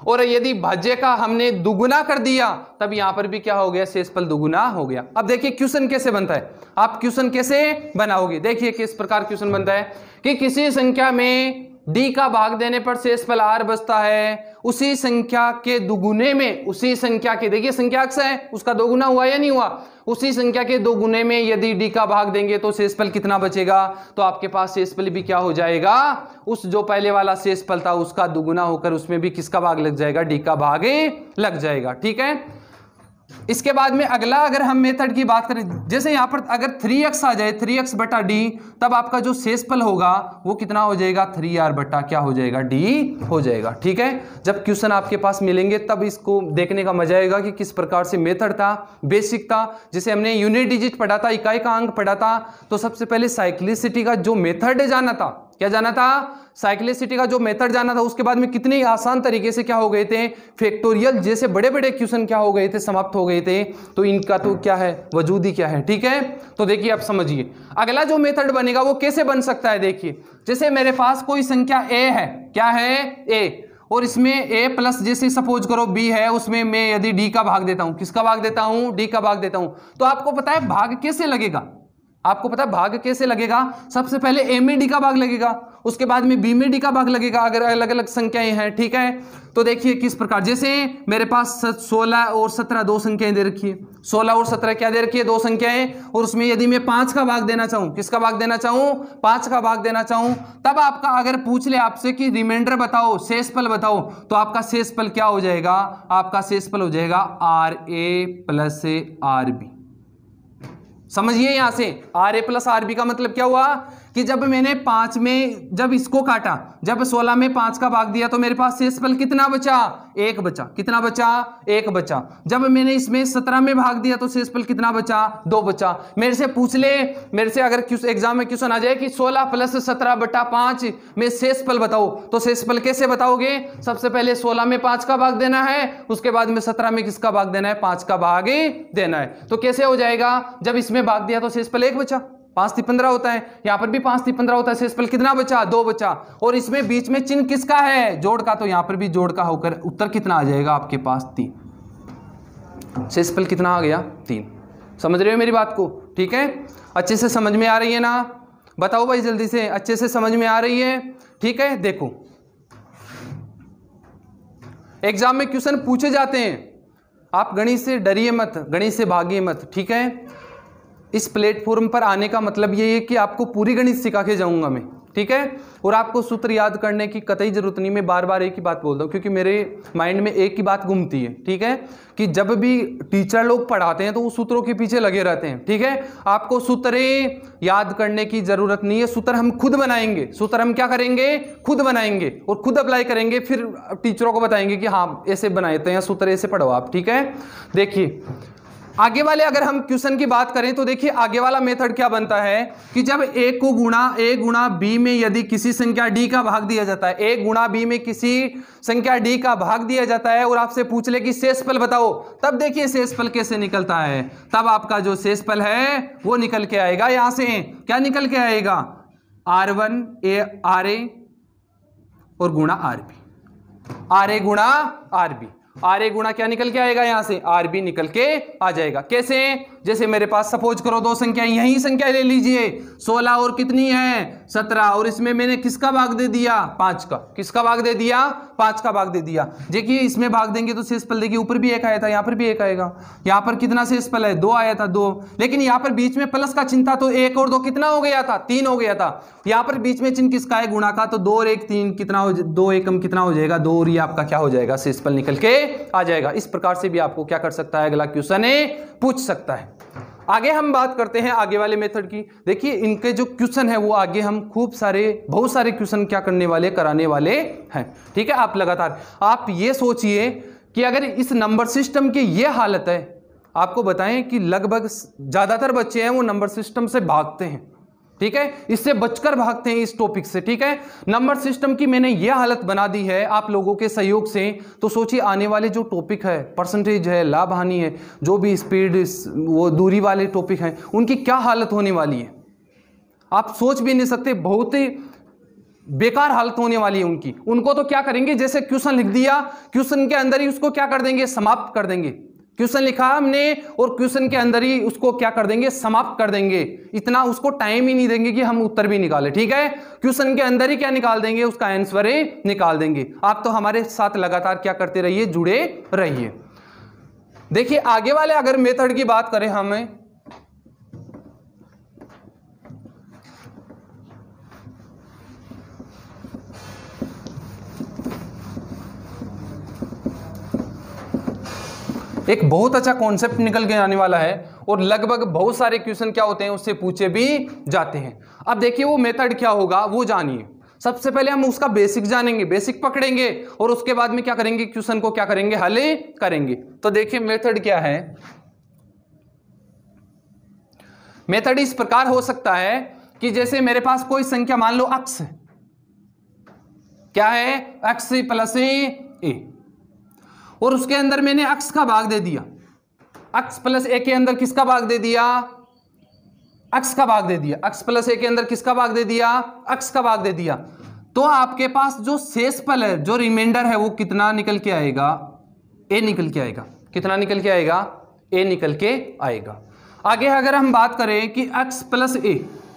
और यदि भाज्य का हमने दुगुना कर दिया तब यहां पर भी क्या हो गया, शेषफल दुगुना हो गया। अब देखिए क्वेश्चन कैसे बनता है, आप क्वेश्चन कैसे बनाओगे, देखिए किस प्रकार क्वेश्चन बनता है कि किसी संख्या में d का भाग देने पर शेषफल r बचता है, उसी संख्या के दुगुने में, उसी संख्या के, देखिए संख्या अक्ष है, उसका दोगुना हुआ या नहीं हुआ, उसी संख्या के दो गुने में यदि d का भाग देंगे तो शेषफल कितना बचेगा, तो आपके पास शेषफल भी क्या हो जाएगा, उस जो पहले वाला शेषफल था उसका दुगुना होकर उसमें भी किसका भाग लग जाएगा, d का भाग लग जाएगा। ठीक है, इसके बाद में अगला अगर हम मेथड की बात करें, जैसे यहां पर अगर थ्री एक्स आ जाए, थ्री एक्स बटा डी, तब आपका जो शेषफल होगा वो कितना हो जाएगा, थ्री आर बटा क्या हो जाएगा, डी हो जाएगा। ठीक है, जब क्वेश्चन आपके पास मिलेंगे तब इसको देखने का मजा आएगा कि किस प्रकार से मेथड था, बेसिक था। जैसे हमने यूनिट डिजिट पढ़ा था, इकाई का अंक पढ़ा था, तो सबसे पहले साइक्लिसिटी का जो मेथड जाना था, क्या जाना था, साइक्लिसिटी का जो मेथड जाना था, उसके बाद में कितने आसान तरीके से क्या हो गए थे, फैक्टोरियल जैसे बड़े बड़े क्वेश्चन क्या हो गए थे, समाप्त हो गए थे। तो इनका तो क्या है, वजूद ही क्या है। ठीक है, तो देखिए आप समझिए अगला जो मेथड बनेगा वो कैसे बन सकता है। देखिए जैसे मेरे पास कोई संख्या a है, क्या है, a, और इसमें a प्लस जैसे सपोज करो b है, उसमें मैं यदि d का भाग देता हूं, किसका भाग देता हूं, d का भाग देता हूं, तो आपको पता है भाग कैसे लगेगा, आपको पता है भाग कैसे लगेगा, सबसे पहले a में d का भाग लगेगा, उसके बाद में b में d का भाग लगेगा, अगर अलग अलग संख्याएं हैं। ठीक है, तो देखिए किस प्रकार, जैसे मेरे पास सोलह और सत्रह दो संख्याएं दे रखी है, सोलह और सत्रह क्या दे रखी है, दो संख्याएं, और उसमें यदि मैं पांच का भाग देना चाहूं, किसका भाग देना चाहूं, पांच का भाग देना चाहूं, तब आपका अगर पूछ ले आपसे कि रिमाइंडर बताओ, शेषफल बताओ, तो आपका शेषफल क्या हो जाएगा, आपका शेषफल हो जाएगा R A plus R B. समझिए यहां से R A plus R B का मतलब क्या हुआ कि जब मैंने पांच में जब इसको काटा, जब सोलह में पांच का भाग दिया तो मेरे पास शेषफल कितना बचा, एक बचा, कितना बचा, एक बचा। जब मैंने इसमें सत्रह में भाग दिया तो शेषफल कितना बचा, दो बचा। मेरे से पूछ ले, मेरे से अगर एग्जाम में क्वेश्चन आ जाए कि सोलह प्लस सत्रह बटा पांच में शेषफल बताओ, तो शेषफल कैसे बताओगे, सबसे पहले सोलह में पांच का भाग देना है, उसके बाद में सत्रह में किसका भाग देना है, पांच का भाग देना है। तो कैसे हो जाएगा, जब इसमें भाग दिया तो शेषफल एक बचा, पांच थी पंद्रह होता है, यहां पर भी पांच थी पंद्रह होता है, शेषफल कितना बचा, दो बचा। और इसमें बीच में चिन्ह किसका है, जोड़ का, तो यहां पर भी जोड़ का होकर उत्तर कितना आ जाएगा आपके पास, तीन। शेषफल कितना आ गया, तीन। समझ रहे हो मेरी बात को, ठीक है, अच्छे से समझ में आ रही है ना, बताओ भाई जल्दी से, अच्छे से समझ में आ रही है। ठीक है, देखो एग्जाम में क्वेश्चन पूछे जाते हैं, आप गणित से डरिए मत, गणित से भागिए मत। ठीक है, इस प्लेटफॉर्म पर आने का मतलब ये है कि आपको पूरी गणित सिखा के जाऊंगा मैं। ठीक है, और आपको सूत्र याद करने की कतई जरूरत नहीं, मैं बार बार एक ही बात बोलता हूँ क्योंकि मेरे माइंड में एक ही बात घूमती है। ठीक है, कि जब भी टीचर लोग पढ़ाते हैं तो वो सूत्रों के पीछे लगे रहते हैं। ठीक है, आपको सूत्र याद करने की जरूरत नहीं है, सूत्र हम खुद बनाएंगे, सूत्र हम क्या करेंगे, खुद बनाएंगे और खुद अप्लाई करेंगे, फिर टीचरों को बताएंगे कि हाँ ऐसे बनाते हैं सूत्र, ऐसे पढ़ो आप। ठीक है, देखिए आगे वाले अगर हम क्वेश्चन की बात करें तो देखिए आगे वाला मेथड क्या बनता है कि जब a को गुणा a गुणा b में यदि किसी संख्या d का भाग दिया जाता है, a गुणा b में किसी संख्या d का भाग दिया जाता है और आपसे पूछ ले कि शेषफल बताओ, तब देखिए शेषफल कैसे निकलता है, तब आपका जो शेषफल है वो निकल के आएगा, यहां से क्या निकल के आएगा, R one A R A और गुणा आर बी, आर ए गुणा आर बी, आर ए गुणा क्या निकल के आएगा, यहां से आर बी निकल के आ जाएगा। कैसे, जैसे मेरे पास सपोज करो दो संख्या, यही संख्या ले लीजिए, सोलह और कितनी है, सत्रह, और इसमें मैंने किसका भाग दे दिया, पांच का, किसका भाग दे दिया, पांच का भाग दे दिया। देखिए इसमें भाग देंगे तो शेषफल देखिए ऊपर भी एक आया था, यहां पर भी एक आएगा, यहां पर कितना शेषफल है, दो आया था, दो, लेकिन यहां पर बीच में प्लस का चिन्ह था तो एक और दो कितना हो गया था, तीन हो गया था। यहां पर बीच में चिन्ह किसका है, गुणा का, तो दो और एक तीन, कितना हो, दो एकम कितना हो जाएगा, दो, और ये आपका क्या हो जाएगा, शेषफल निकल के आ जाएगा। इस प्रकार से भी आपको क्या कर सकता है, अगला क्वेश्चन पूछ सकता है। आगे हम बात करते हैं आगे वाले मेथड की। देखिए इनके जो क्वेश्चन है वो आगे हम खूब सारे बहुत सारे क्वेश्चन क्या करने वाले, कराने वाले हैं। ठीक है, आप लगातार आप ये सोचिए कि अगर इस नंबर सिस्टम की ये हालत है, आपको बताएं कि लगभग ज्यादातर बच्चे हैं वो नंबर सिस्टम से भागते हैं। ठीक है, इससे बचकर भागते हैं इस टॉपिक से। ठीक है, नंबर सिस्टम की मैंने यह हालत बना दी है आप लोगों के सहयोग से, तो सोचिए आने वाले जो टॉपिक है, परसेंटेज है, लाभ हानि है, जो भी स्पीड वो दूरी वाले टॉपिक हैं, उनकी क्या हालत होने वाली है आप सोच भी नहीं सकते। बहुत ही बेकार हालत होने वाली है उनकी। उनको तो क्या करेंगे, जैसे क्वेश्चन लिख दिया, क्वेश्चन के अंदर ही उसको क्या कर देंगे, समाप्त कर देंगे। क्वेश्चन लिखा हमने और क्वेश्चन के अंदर ही उसको क्या कर देंगे, समाप्त कर देंगे। इतना उसको टाइम ही नहीं देंगे कि हम उत्तर भी निकालें, ठीक है। क्वेश्चन के अंदर ही क्या निकाल देंगे, उसका आंसर ही निकाल देंगे। आप तो हमारे साथ लगातार क्या करते रहिए, जुड़े रहिए। देखिए आगे वाले अगर मेथड की बात करें, हमें एक बहुत अच्छा कॉन्सेप्ट निकल के आने वाला है और लगभग बहुत सारे क्वेश्चन क्या होते हैं उससे पूछे भी जाते हैं। अब देखिए वो मेथड क्या होगा वो जानिए। सबसे पहले हम उसका बेसिक जानेंगे, बेसिक पकड़ेंगे और उसके बाद में क्या करेंगे, क्वेश्चन को क्या करेंगे, हल करेंगे। तो देखिए मेथड क्या है। मेथड इस प्रकार हो सकता है कि जैसे मेरे पास कोई संख्या मान लो अक्स है, क्या है, एक्स प्लस ए, और उसके अंदर मैंने अक्स का भाग दे दिया। अक्स प्लस ए के अंदर किसका भाग दे दिया, अक्स का भाग दे दिया। अक्स प्लस ए के अंदर किसका भाग दे दिया, अक्स का भाग दे दिया। तो आपके पास जो शेषफल है, जो रिमाइंडर है, वो कितना निकल के आएगा, ए निकल के आएगा। कितना निकल के आएगा, ए निकल के आएगा। आगे अगर हम बात करें कि अक्स प्लस ए,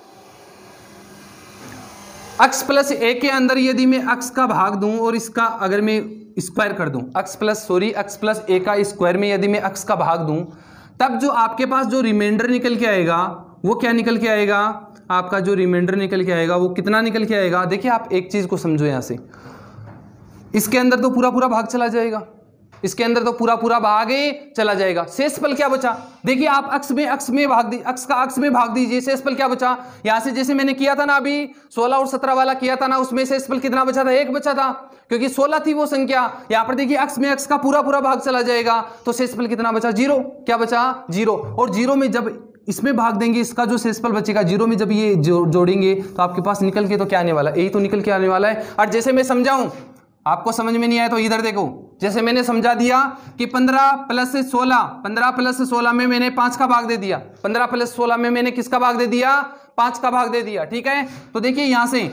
अक्स प्लस ए के अंदर यदि मैं अक्स का भाग दूं और इसका अगर मैं स्क्वायर कर दूं, x plus sorry x plus a का स्क्वायर में यदि मैं अक्स का भाग दूं, तब जो आपके पास जो रिमाइंडर निकल के आएगा वो क्या निकल के आएगा, आपका जो रिमाइंडर निकल के आएगा वो कितना निकल के आएगा। देखिए आप एक चीज को समझो, यहां से इसके अंदर तो पूरा पूरा भाग चला जाएगा, इसके अंदर तो पूरा पूरा भाग ही चला जाएगा। शेषफल क्या बचा, देखिए आप अक्स में अक्स में भाग दी, अक्स का अक्स में भाग दीजिए, शेषफल क्या बचा। यहां से जैसे मैंने किया था ना अभी सोलह और सत्रह वाला किया था ना, उसमें शेषफल कितना बचा था, एक बचा था, क्योंकि सोलह थी वो संख्या। यहां पर देखिए अक्स में अक्स का पूरा पूरा भाग चला जाएगा, तो शेषफल कितना बचा, जीरो। क्या बचा, जीरो। और जीरो में जब इसमें भाग देंगे, इसका जो शेषफल बचेगा, जीरो में जब ये जो, जोड़ेंगे तो आपके पास निकल के तो क्या आने वाला है, यही तो निकल के आने वाला है। और जैसे मैं समझाऊं, आपको समझ में नहीं आया तो इधर देखो, जैसे मैंने समझा दिया कि पंद्रह प्लस सोलह, पंद्रह प्लस सोलह में मैंने पांच का भाग दे दिया, पंद्रह प्लस सोलह में मैंने किसका भाग दे दिया, पांच का भाग दे दिया, ठीक है। तो देखिए यहां से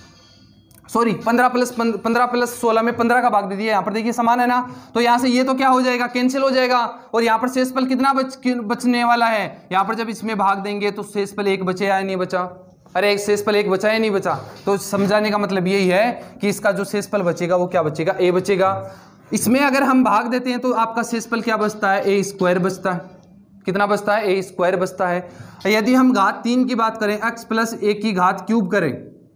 सॉरी पंद्रह प्लस पंद्रह प्लस सोलह में पंद्रह का भाग दे दिया, यहां पर देखिए समान है ना, तो यहां से ये तो क्या हो जाएगा, कैंसिल हो जाएगा। और यहां पर शेषफल कितना बच बचने वाला है, यहां पर जब इसमें भाग देंगे तो शेषफल एक बचे या नहीं बचा, अरे एक शेषफल एक बचा या नहीं बचा। तो समझाने का मतलब यही है कि इसका जो शेषफल बचेगा वो क्या बचेगा, ए बचेगा। इसमें अगर हम भाग देते हैं तो आपका शेषफल क्या बचता है, ए स्क्वायर बचता है। कितना बचता है, ए स्क्वायर बचता है। यदि हम घात तीन की बात करें, एक्स प्लस ए की घात क्यूब करें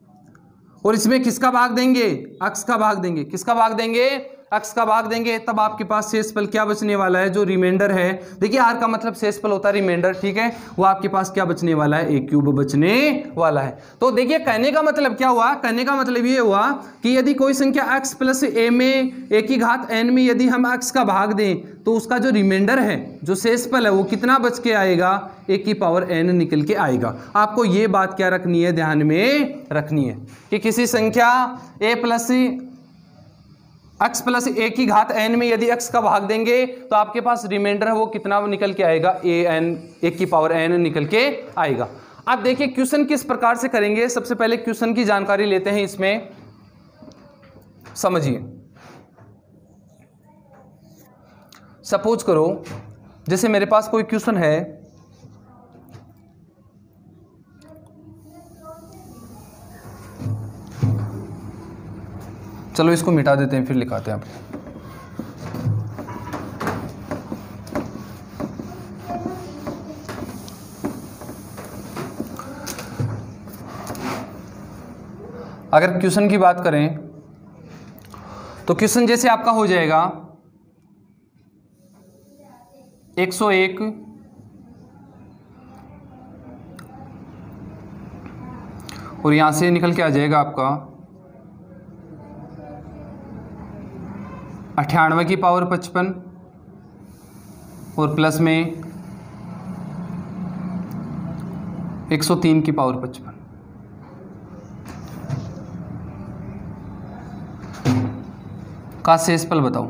और इसमें किसका भाग देंगे, अक्स का भाग देंगे, किसका भाग देंगे, अक्स का भाग देंगे, तब आपके पास शेषफल क्या बचने वाला है, जो रिमाइंडर है। देखिए आर का मतलब शेषफल होता है रिमाइंडर, ठीक है, वो आपके पास क्या बचने वाला है, ए क्यूब बचने वाला है। तो देखिए कहने का मतलब क्या हुआ, कहने का मतलब ये हुआ कि यदि कोई संख्या x प्लस ए में ए की घात n में यदि हम x का भाग दें तो उसका जो रिमाइंडर है, जो शेषफल है, वो कितना बच के आएगा, ए की पावर n निकल के आएगा। आपको ये बात क्या रखनी है, ध्यान में रखनी है कि किसी संख्या a plus x plus a की घात n में यदि x का भाग देंगे तो आपके पास रिमाइंडर है वो कितना निकल के आएगा, ए एन ए की पावर n निकल के आएगा। अब देखिए क्वेश्चन किस प्रकार से करेंगे। सबसे पहले क्वेश्चन की जानकारी लेते हैं, इसमें समझिए। सपोज करो जैसे मेरे पास कोई क्वेश्चन है, चलो इसको मिटा देते हैं फिर लिखाते हैं आप। अगर क्वेश्चन की बात करें तो क्वेश्चन जैसे आपका हो जाएगा एक सौ एक और यहां से निकल के आ जाएगा आपका अट्ठानवे की पावर पचपन और प्लस में एक सौ तीन की पावर पचपन। का शेषफल बताओ,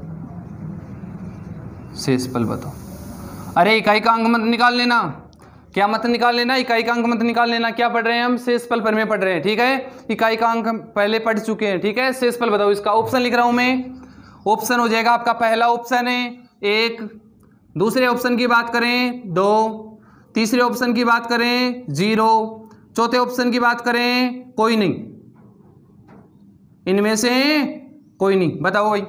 शेषफल बताओ। अरे इकाई का अंक मत निकाल लेना, क्या मत निकाल लेना, इकाई का अंक मत निकाल लेना। क्या पढ़ रहे हैं हम, शेषफल पर में पढ़ रहे हैं, ठीक है। इकाई का अंक हम पहले पढ़ चुके हैं, ठीक है। शेषफल बताओ, इसका ऑप्शन लिख रहा हूं मैं। ऑप्शन हो जाएगा आपका, पहला ऑप्शन है एक, दूसरे ऑप्शन की बात करें दो, तीसरे ऑप्शन की बात करें जीरो, चौथे ऑप्शन की बात करें कोई नहीं, इनमें से कोई नहीं। बताओ भाई,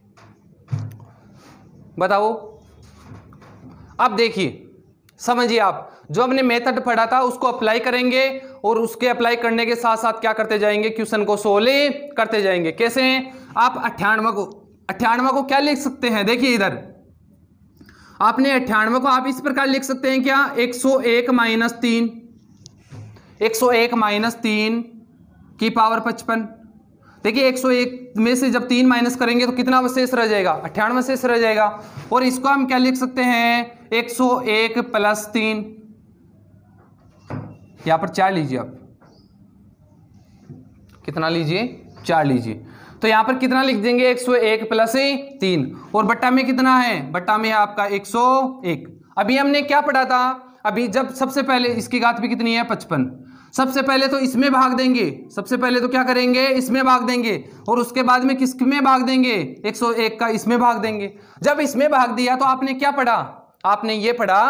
बताओ। अब देखिए, समझिए, आप जो हमने मेथड पढ़ा था उसको अप्लाई करेंगे और उसके अप्लाई करने के साथ साथ क्या करते जाएंगे, क्वेश्चन को सोल्व करते जाएंगे। कैसे? आप अट्ठानवे को अट्ठानवे को क्या लिख सकते हैं, देखिए इधर आपने अट्ठानवे को आप इस प्रकार लिख सकते हैं, क्या, एक सौ एक माइनस तीन, एक सौ एक माइनस तीन की पावर पचपन। देखिए एक सौ एक में से जब तीन माइनस करेंगे तो कितना शेष रह जाएगा, अट्ठानवे शेष रह जाएगा। और इसको हम क्या लिख सकते हैं, एक सौ एक प्लस तीन, यहां पर चार लीजिए आप, कितना लीजिए, चार लीजिए। तो यहां पर कितना लिख देंगे, एक सौ एक प्लस तीन, और बट्टा में कितना है, बट्टा में है आपका एक सौ एक। अभी हमने क्या पढ़ा था, अभी जब सबसे पहले इसकी घात भी कितनी है, पचपन। सबसे पहले तो इसमें भाग देंगे, सबसे पहले तो क्या करेंगे, इसमें भाग देंगे, और उसके बाद में किसमें भाग देंगे, एक सौ एक का इसमें भाग देंगे। जब इसमें भाग दिया तो आपने क्या पढ़ा, आपने ये पढ़ा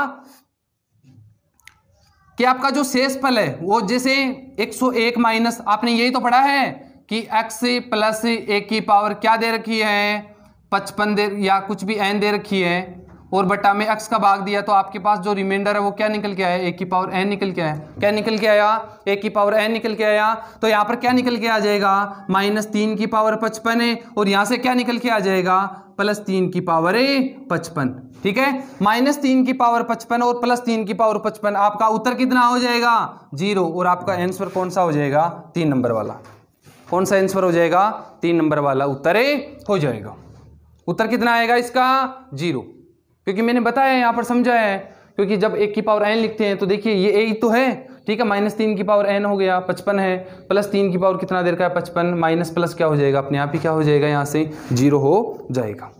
कि आपका जो शेषफल है वो जैसे एक सौ एक माइनस, आपने यही तो पढ़ा है कि x प्लस एक की पावर क्या दे रखी है, पचपन दे, या कुछ भी n दे रखी है, और बटा में x का भाग दिया, तो आपके पास जो रिमाइंडर है वो क्या निकल के आया, एक की पावर n निकल के आया। क्या निकल के आया, एक की पावर n निकल के आया। तो यहाँ पर क्या निकल के आ जाएगा, माइनस तीन की पावर पचपन है, और यहाँ से क्या निकल के आ जाएगा, प्लस तीन की पावर पचपन। ठीक है, माइनस तीन की पावर पचपन और प्लस तीन की पावर पचपन, आपका उत्तर कितना हो जाएगा, जीरो। और आपका आंसर कौन सा हो जाएगा, तीन नंबर वाला। कौन सा आंसर हो जाएगा, तीन नंबर वाला उत्तर हो जाएगा। उत्तर कितना आएगा इसका, जीरो। क्योंकि मैंने बताया यहाँ पर समझाया है, क्योंकि जब एक की पावर एन लिखते हैं तो देखिए ये ए तो है, ठीक है, माइनस तीन की पावर एन हो गया, पचपन है, प्लस तीन की पावर कितना देर का है, पचपन, माइनस प्लस क्या हो जाएगा, अपने आप ही क्या हो जाएगा, यहाँ से जीरो हो जाएगा।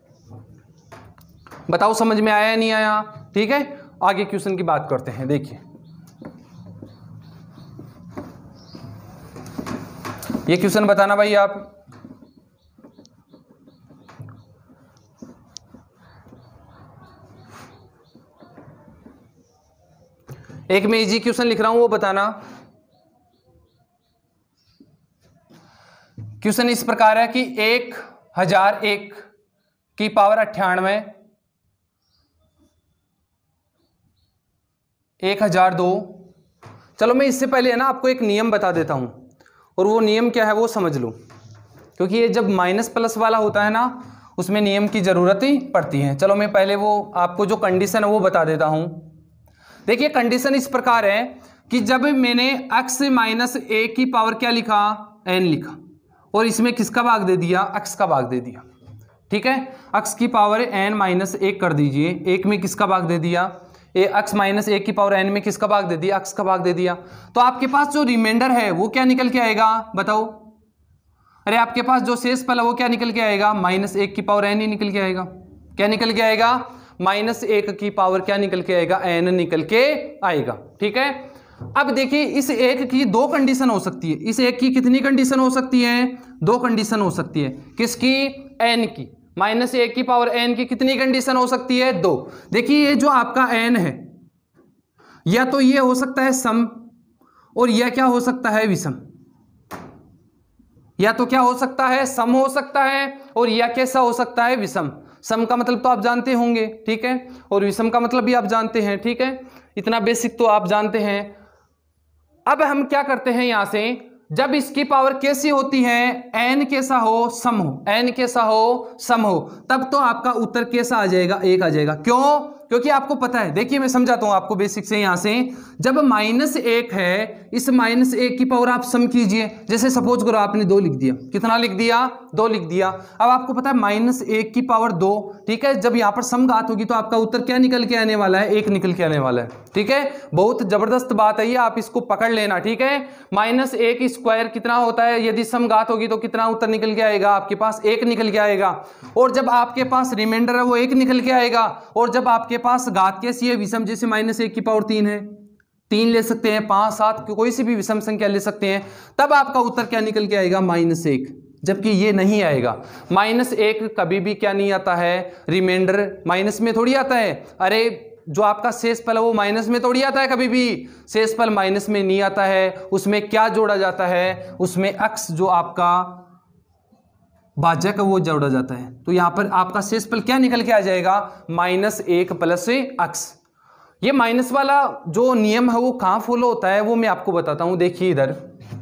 बताओ समझ में आया या नहीं आया। ठीक है, आगे क्वेश्चन की बात करते हैं। देखिए ये क्वेश्चन बताना भाई आप, एक में इजी क्वेश्चन लिख रहा हूं वो बताना। क्वेश्चन इस प्रकार है कि एक हजार एक की पावर अट्ठानवे, एक हजार दो। चलो मैं इससे पहले है ना आपको एक नियम बता देता हूं, और वो नियम क्या है वो समझ लो, क्योंकि ये जब माइनस प्लस वाला होता है ना उसमें नियम की जरूरत ही पड़ती है। चलो मैं पहले वो आपको जो कंडीशन है वो बता देता हूं। देखिए कंडीशन इस प्रकार है कि जब मैंने x माइनस ए की पावर क्या लिखा, n लिखा, और इसमें किसका भाग दे दिया, x का भाग दे दिया। ठीक है, x की पावर n माइनस एक कर दीजिए, एक में किसका भाग दे दिया, ए x माइनस एक की पावर n में किसका भाग दे दिया, x का भाग दे दिया। तो आपके पास जो रिमाइंडर है वो क्या निकल के आएगा, बताओ। अरे आपके पास जो शेषफल है वो क्या निकल के आएगा, माइनस एक की पावर n ही निकल के आएगा। क्या निकल के आएगा, माइनस एक की पावर क्या निकल के आएगा, n निकल के आएगा। ठीक है, अब देखिए इस एक की दो कंडीशन हो सकती है, इस एक की कितनी कंडीशन हो सकती है, दो कंडीशन हो सकती है। किसकी, n की, माइनस एक की पावर n की कितनी कंडीशन हो सकती है, दो। देखिए ये जो आपका n है, या तो ये हो सकता है सम, और यह क्या हो सकता है, विषम। या तो क्या हो सकता है, सम हो सकता है, और यह कैसा हो सकता है, विषम। सम का मतलब तो आप जानते होंगे, ठीक है, और विषम का मतलब भी आप जानते हैं। ठीक है, इतना बेसिक तो आप जानते हैं। अब हम क्या करते हैं, यहां से जब इसकी पावर कैसी होती है, n कैसा हो, सम हो, n कैसा हो, सम हो, तब तो आपका उत्तर कैसा आ जाएगा, एक आ जाएगा। क्यों, क्योंकि आपको पता है, देखिए मैं समझाता हूं आपको बेसिक से। यहां से जब माइनस एक है, इस माइनस एक की पावर आप सम कीजिए। जैसे सपोज करो आपने दो लिख दिया, कितना लिख दिया, दो लिख दिया। अब आपको पता है माइनस एक की पावर दो, ठीक है, जब यहां पर सम घात होगी तो आपका उत्तर क्या निकल के आने वाला है, एक निकल के आने वाला है। ठीक है, बहुत जबरदस्त बात है ये, आप इसको पकड़ लेना। ठीक है, माइनस एक स्क्वायर कितना होता है, यदि सम घात होगी तो कितना उत्तर निकल के आएगा, आपके पास एक निकल के आएगा। और जब आपके पास रिमाइंडर है वो एक निकल के आएगा, और जब आपके पास घात कैसी है, विषम, जैसे माइनस एक की पावर तीन है, तीन ले सकते हैं, पांच सात कोई सी भी विषम संख्या ले सकते हैं, तब आपका उत्तर क्या निकल के आएगा, माइनस एक। जबकि ये नहीं आएगा, माइनस एक कभी भी क्या नहीं आता है, रिमाइंडर माइनस में थोड़ी आता है। अरे जो आपका शेषफल है वो माइनस में थोड़ी आता है, कभी भी शेषफल माइनस में नहीं आता है। उसमें क्या जोड़ा जाता है, उसमें अक्स जो आपका भाजक है वो जोड़ा जाता है। तो यहां पर आपका शेषफल क्या निकल के आ जाएगा, माइनस एक प्लस अक्स। ये माइनस वाला जो नियम है वो कहां फॉलो होता है वो मैं आपको बताता हूं। देखिए इधर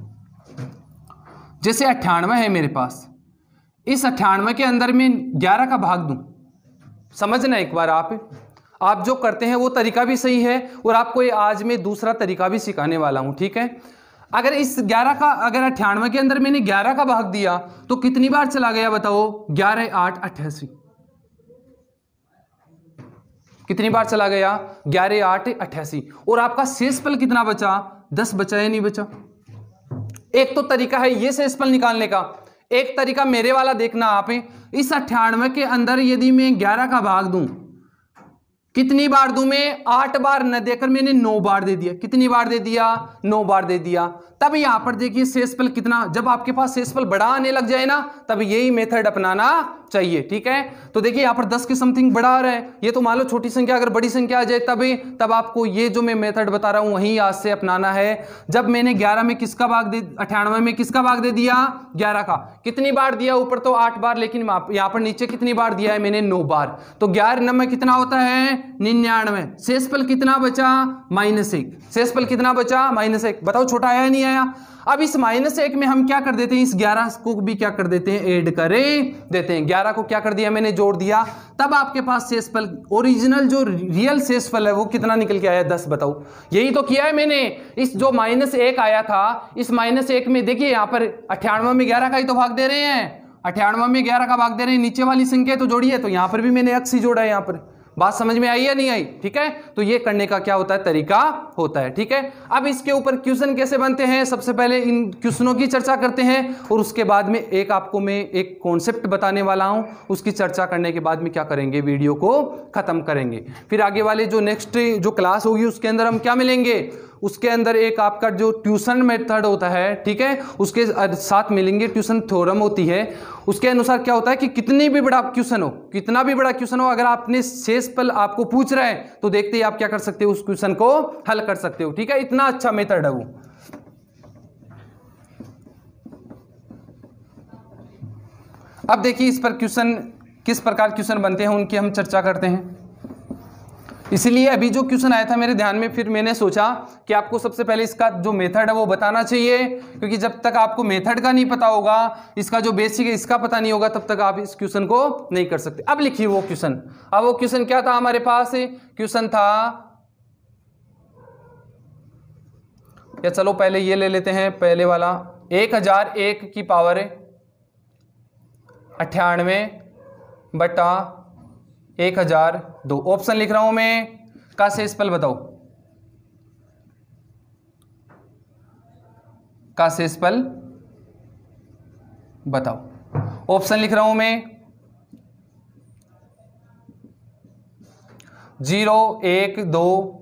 जैसे अट्ठानवे है मेरे पास, इस अट्ठानवे के अंदर मैं ग्यारह का भाग दूं, समझना एक बार आप आप जो करते हैं वो तरीका भी सही है, और आपको ये आज मैं दूसरा तरीका भी सिखाने वाला हूं, ठीक है। अगर इस ग्यारह का, अगर अट्ठानवे के अंदर मैंने ग्यारह का भाग दिया तो कितनी बार चला गया बताओ, ग्यारह आठ अट्ठासी, कितनी बार चला गया, ग्यारह आठ अट्ठासी। और आपका शेषफल कितना बचा, दस बचा या नहीं बचा। एक तो तरीका है ये शेषफल निकालने का, एक तरीका मेरे वाला देखना आप, इस अट्ठानवे के अंदर यदि मैं ग्यारह का भाग दूं, कितनी बार दूं मैं, आठ बार न देकर मैंने नौ बार दे दिया। कितनी बार दे दिया, नौ बार दे दिया। तब यहां पर देखिए शेषफल कितना, जब आपके पास शेषफल बड़ा आने लग जाए ना, तब यही मेथड अपनाना चाहिए, ठीक है। तो देखिए यहां पर दस के समथिंग बड़ा आ रहा है, ये तो मान लो छोटी संख्या, अगर बड़ी संख्या आ जाए तभी तब आपको ये जो मैं मेथड बता रहा हूं वही आज से अपनाना है। जब मैंने ग्यारह में किसका भाग दे, अट्ठानवे में किसका भाग दे दिया, ग्यारह का। कितनी बार दिया, ऊपर तो आठ बार, लेकिन यहां पर नीचे कितनी बार दिया है मैंने, नौ बार। तो ग्यारह नब्बे कितना होता है, निन्यानवे। शेषफल कितना बचा, माइनस एक। शेषफल कितना बचा, माइनस एक। बताओ छोटा आया नहीं आया। अब इस माइनस एक में हम क्या कर देते हैं, इस ग्यारह को भी क्या कर देते हैं, ऐड करें देते हैं। ग्यारह को क्या कर दिया मैंने, जोड़ दिया। तब आपके पास शेषफल, ओरिजिनल जो रियल शेषफल है वो कितना निकल के आया, दस। बताओ यही तो किया है मैंने। इस जो माइनस एक आया था, इस माइनस एक में देखिए यहां पर अट्ठानवे में ग्यारह का ही तो भाग दे रहे हैं, अट्ठानवे में ग्यारह का भाग दे रहे हैं, नीचे वाली संख्या तो जोड़ी है, तो यहां पर भी मैंने एक्स ही जोड़ा है। यहां पर बात समझ में आई या नहीं आई, ठीक है। तो ये करने का क्या होता है, तरीका होता है, ठीक है। अब इसके ऊपर क्वेश्चन कैसे बनते हैं, सबसे पहले इन क्वेश्चनों की चर्चा करते हैं, और उसके बाद में एक आपको मैं एक कॉन्सेप्ट बताने वाला हूं। उसकी चर्चा करने के बाद में क्या करेंगे, वीडियो को खत्म करेंगे। फिर आगे वाले जो नेक्स्ट जो क्लास होगी उसके अंदर हम क्या मिलेंगे, उसके अंदर एक आपका जो ट्यूशन मेथड होता है, ठीक है, उसके साथ मिलेंगे ट्यूशन थ्योरम होती है। उसके अनुसार क्या होता है कि कितनी भी बड़ा क्वेश्चन हो, कितना भी बड़ा क्वेश्चन हो, अगर आपने शेषफल आपको पूछ रहा है तो देखते ही आप क्या कर सकते हो, उस क्वेश्चन को हल कर सकते हो, ठीक है। इतना अच्छा मेथड है वो। अब देखिए इस पर क्वेश्चन, किस प्रकार क्वेश्चन बनते हैं उनकी हम चर्चा करते हैं। इसलिए अभी जो क्वेश्चन आया था मेरे ध्यान में, फिर मैंने सोचा कि आपको सबसे पहले इसका जो मेथड है वो बताना चाहिए, क्योंकि जब तक आपको मेथड का नहीं पता होगा, इसका जो बेसिक है इसका पता नहीं होगा, तब तक आप इस क्वेश्चन को नहीं कर सकते। अब लिखिए वो क्वेश्चन। अब वो क्वेश्चन क्या था हमारे पास, क्वेश्चन था, या चलो पहले ये ले लेते हैं, पहले वाला, एक हजार एक की पावर अट्ठानवे बटा एक हजार दो। ऑप्शन लिख रहा हूं मैं, का शेषफल बताओ, का शेषफल बताओ। ऑप्शन लिख रहा हूं मैं, जीरो एक दो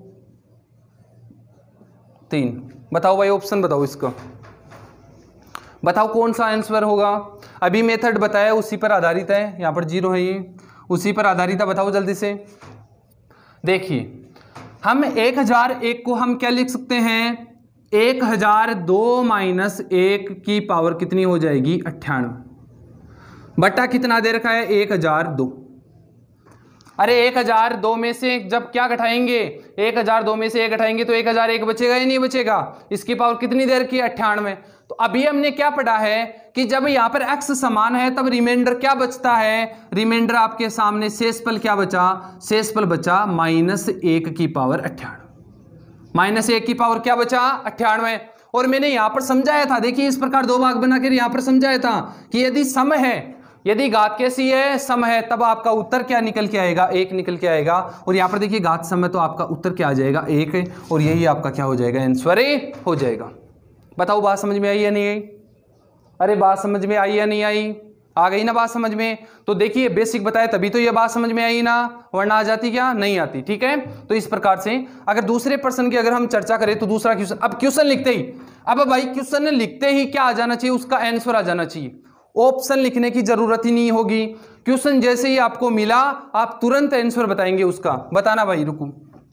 तीन। बताओ भाई ऑप्शन बताओ इसका, बताओ कौन सा आंसर होगा। अभी मेथड बताया उसी पर आधारित है, यहां पर जीरो है ये, उसी पर आधारित है। बताओ जल्दी से। देखिए हम एक हजार एक को हम क्या लिख सकते हैं, एक हजार दो माइनस एक की पावर कितनी हो जाएगी, अट्ठानवे, बटा कितना दे रखा है, एक हजार दो। अरे एक हजार दो में से जब क्या घटाएंगे, एक हजार दो में से एक घटाएंगे तो एक हजार एक बचेगा या नहीं बचेगा। इसकी पावर कितनी देर की, अट्ठानवे। तो अभी हमने क्या पढ़ा है कि जब यहां पर x समान है तब रिमाइंडर क्या बचता है, रिमाइंडर आपके सामने शेषफल क्या बचा, शेषफल बचा माइनस एक की पावर अट्ठानवे। माइनस एक की पावर क्या बचा, अट्ठानवे। और मैंने यहां पर समझाया था, देखिए इस प्रकार दो भाग बनाकर यहां पर समझाया था कि यदि सम है, यदि घात कैसी है, सम है, तब आपका उत्तर क्या निकल के आएगा, एक निकल के आएगा। और यहां पर देखिए घात सम है तो आपका उत्तर क्या आ जाएगा, एक है, और यही आपका क्या हो जाएगा, आंसर हो जाएगा। बताओ बात समझ में आई या नहीं आई। अरे बात समझ में आई या नहीं आई। आ गई ना बात समझ में। तो देखिए बेसिक बताया तभी तो ये बात समझ में आई ना, वरना आ जाती क्या, नहीं आती। ठीक है, तो इस प्रकार से अगर दूसरे पर्सन की अगर हम चर्चा करें तो दूसरा क्वेश्चन, अब क्वेश्चन लिखते ही, अब भाई क्वेश्चन लिखते ही क्या आ जाना चाहिए, उसका आंसर आ जाना चाहिए, ऑप्शन लिखने की जरूरत ही नहीं होगी। क्वेश्चन जैसे ही आपको मिला आप तुरंत आंसर बताएंगे उसका। बताना भाई, रुको,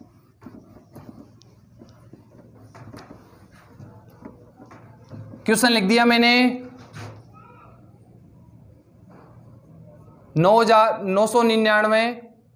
क्वेश्चन लिख दिया मैंने, नौ हजार नौ सौ निन्यानवे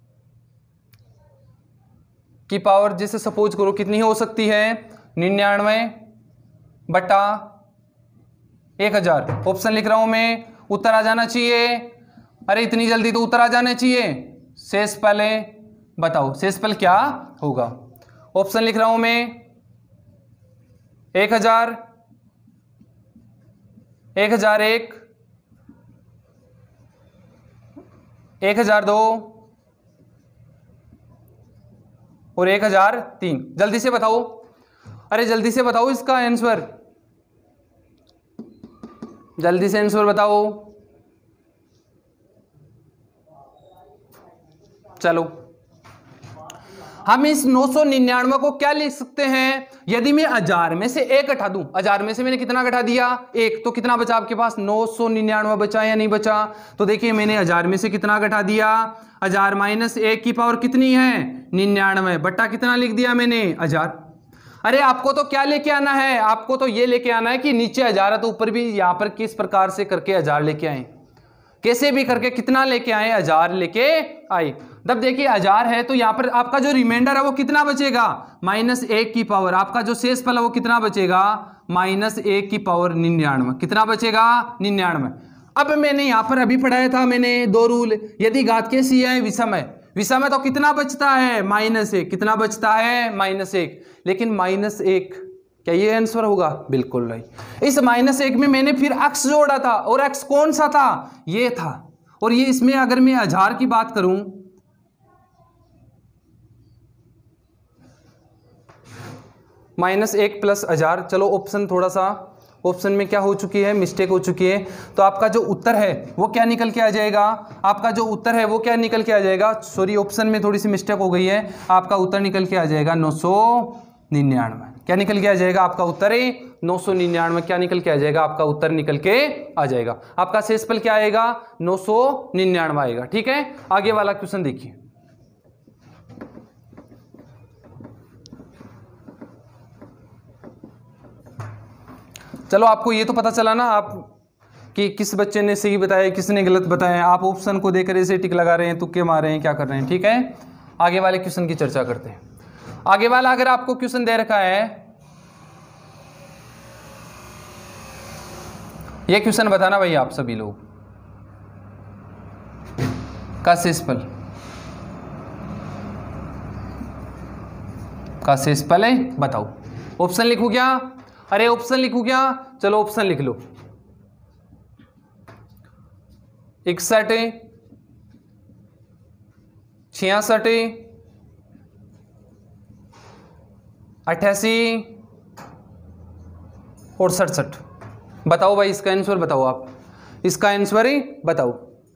की पावर जैसे सपोज करो कितनी हो सकती है, निन्यानवे बटा एक हजार। ऑप्शन लिख रहा हूं मैं, उत्तर आ जाना चाहिए। अरे इतनी जल्दी तो उत्तर आ जाना चाहिए। शेष पहले बताओ, शेष पहले क्या होगा। ऑप्शन लिख रहा हूं मैं, एक हजार, एक हजार एक, एक हजार दो और एक हजार तीन। जल्दी से बताओ, अरे जल्दी से बताओ इसका आंसर, जल्दी से आंसर बताओ। चलो हम इस नौ सौ निन्यानवे को क्या लिख सकते हैं, यदि मैं हजार में से एक घटा दूं, हजार में से मैंने कितना घटा दिया, एक, तो कितना बचा आपके पास, नौ सौ निन्यानवे बचा या नहीं बचा। तो देखिए मैंने हजार में से कितना घटा दिया, हजार माइनस एक की पावर कितनी है, निन्यानवे, बट्टा कितना लिख दिया मैंने, हजार। अरे आपको तो क्या लेके आना है, आपको तो ये लेके आना है कि नीचे हजार है तो ऊपर भी यहां पर किस प्रकार से करके हजार लेके आए, कैसे भी करके कितना लेके आए, हजार लेके आए। तब देखिए हजार है तो यहां पर आपका जो रिमाइंडर है वो कितना बचेगा, माइनस एक की पावर, आपका जो शेष फल है वो कितना बचेगा, माइनस एक की पावर निन्यानवे, कितना बचेगा, निन्यानवे। अब मैंने यहां पर अभी पढ़ाया था मैंने दो रूल, यदि घात कैसी है, विषम है, विषम है तो कितना बचता है, माइनस एक, कितना बचता है, माइनस एक। लेकिन माइनस एक, क्या ये आंसर होगा, बिल्कुल नहीं। इस माइनस एक में मैंने फिर एक्स जोड़ा था, और एक्स कौन सा था, ये था। और ये इसमें अगर मैं हजार की बात करूं, माइनस एक प्लस हजार, चलो ऑप्शन थोड़ा सा, ऑप्शन में क्या हो चुकी है, मिस्टेक हो चुकी है। तो आपका जो उत्तर है वो क्या निकल के आ जाएगा, आपका जो उत्तर है वो क्या निकल के आ जाएगा, सॉरी ऑप्शन में थोड़ी सी मिस्टेक हो गई है, आपका उत्तर निकल के आ जाएगा नौ सौ निन्यानवे। क्या निकल के आ जाएगा आपका उत्तर है नौ सौ निन्यानवे, क्या निकल के आ जाएगा आपका उत्तर निकल के आ जाएगा, आपका शेषफल क्या आएगा, नौ सौ निन्यानवे आएगा। ठीक है, आगे वाला क्वेश्चन देखिए। चलो आपको ये तो पता चला ना आप कि किस बच्चे ने सही बताया किसने गलत बताया, आप ऑप्शन को देकर ऐसे टिक लगा रहे हैं, तुक्के मार रहे हैं, क्या कर रहे हैं। ठीक है, आगे वाले क्वेश्चन की चर्चा करते हैं। आगे वाला अगर आपको क्वेश्चन दे रखा है, ये क्वेश्चन बताना भाई आप सभी लोग, का शेषफल, का शेषफल है बताओ। ऑप्शन लिखूं क्या, अरे ऑप्शन लिखूं क्या, चलो ऑप्शन लिख लो, इकसठ, छियासठ, अट्ठासी और सड़सठ। बताओ भाई इसका आंसर बताओ, आप इसका आंसर ही बताओ।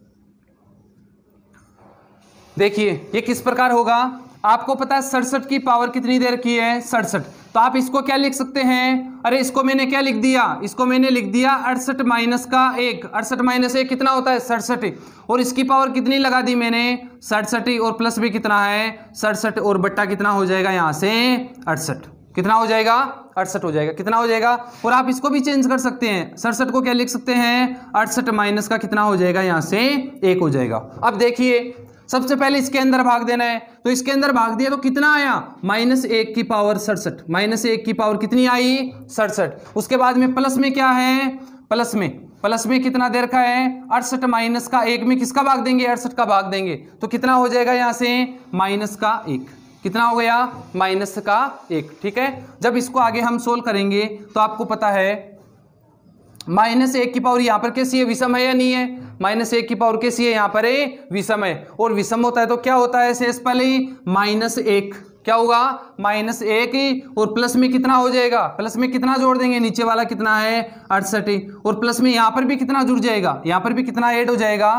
देखिए ये किस प्रकार होगा, आपको पता है सड़सठ की पावर कितनी दे रखी है, सड़सठ, तो आप इसको क्या लिख सकते हैं, अरे इसको मैंने क्या लिख दिया, इसको मैंने लिख दिया अड़सठ माइनस का एक, अड़सठ माइनस एक कितना होता है, सड़सठ, और इसकी पावर कितनी लगा दी मैंने, सड़सठ, और प्लस भी कितना है, सड़सठ, और बट्टा कितना हो जाएगा यहाँ से अड़सठ, कितना हो जाएगा, अड़सठ हो जाएगा, कितना हो जाएगा। और आप इसको भी चेंज कर सकते हैं, सड़सठ को क्या लिख सकते हैं, अड़सठ माइनस का कितना हो जाएगा, यहाँ से एक हो जाएगा। अब देखिए सबसे पहले इसके अंदर भाग देना है, तो इसके अंदर भाग दिया तो कितना आया, माइनस एक की पावर सड़सठ, माइनस एक की पावर कितनी आई, सड़सठ। उसके बाद में प्लस में क्या है, प्लस में प्लस में कितना दे रखा है, अड़सठ माइनस का एक में किसका भाग देंगे, अड़सठ का भाग देंगे, तो कितना हो जाएगा यहाँ से माइनस का एक, कितना हो गया, माइनस का एक। ठीक है, जब इसको आगे हम सोल्व करेंगे तो आपको पता है माइनस एक की पावर यहाँ पर कैसी है, विषम है या नहीं है, माइनस एक की पावर कैसी है यहाँ पर है, विषम है, और विषम होता है तो क्या होता है, शेष पहले माइनस एक, क्या होगा माइनस एक और प्लस में कितना हो जाएगा, प्लस में कितना जोड़ देंगे, नीचे वाला कितना है अड़सठ और प्लस में यहां पर भी कितना जुड़ जाएगा, यहां पर भी कितना ऐड हो जाएगा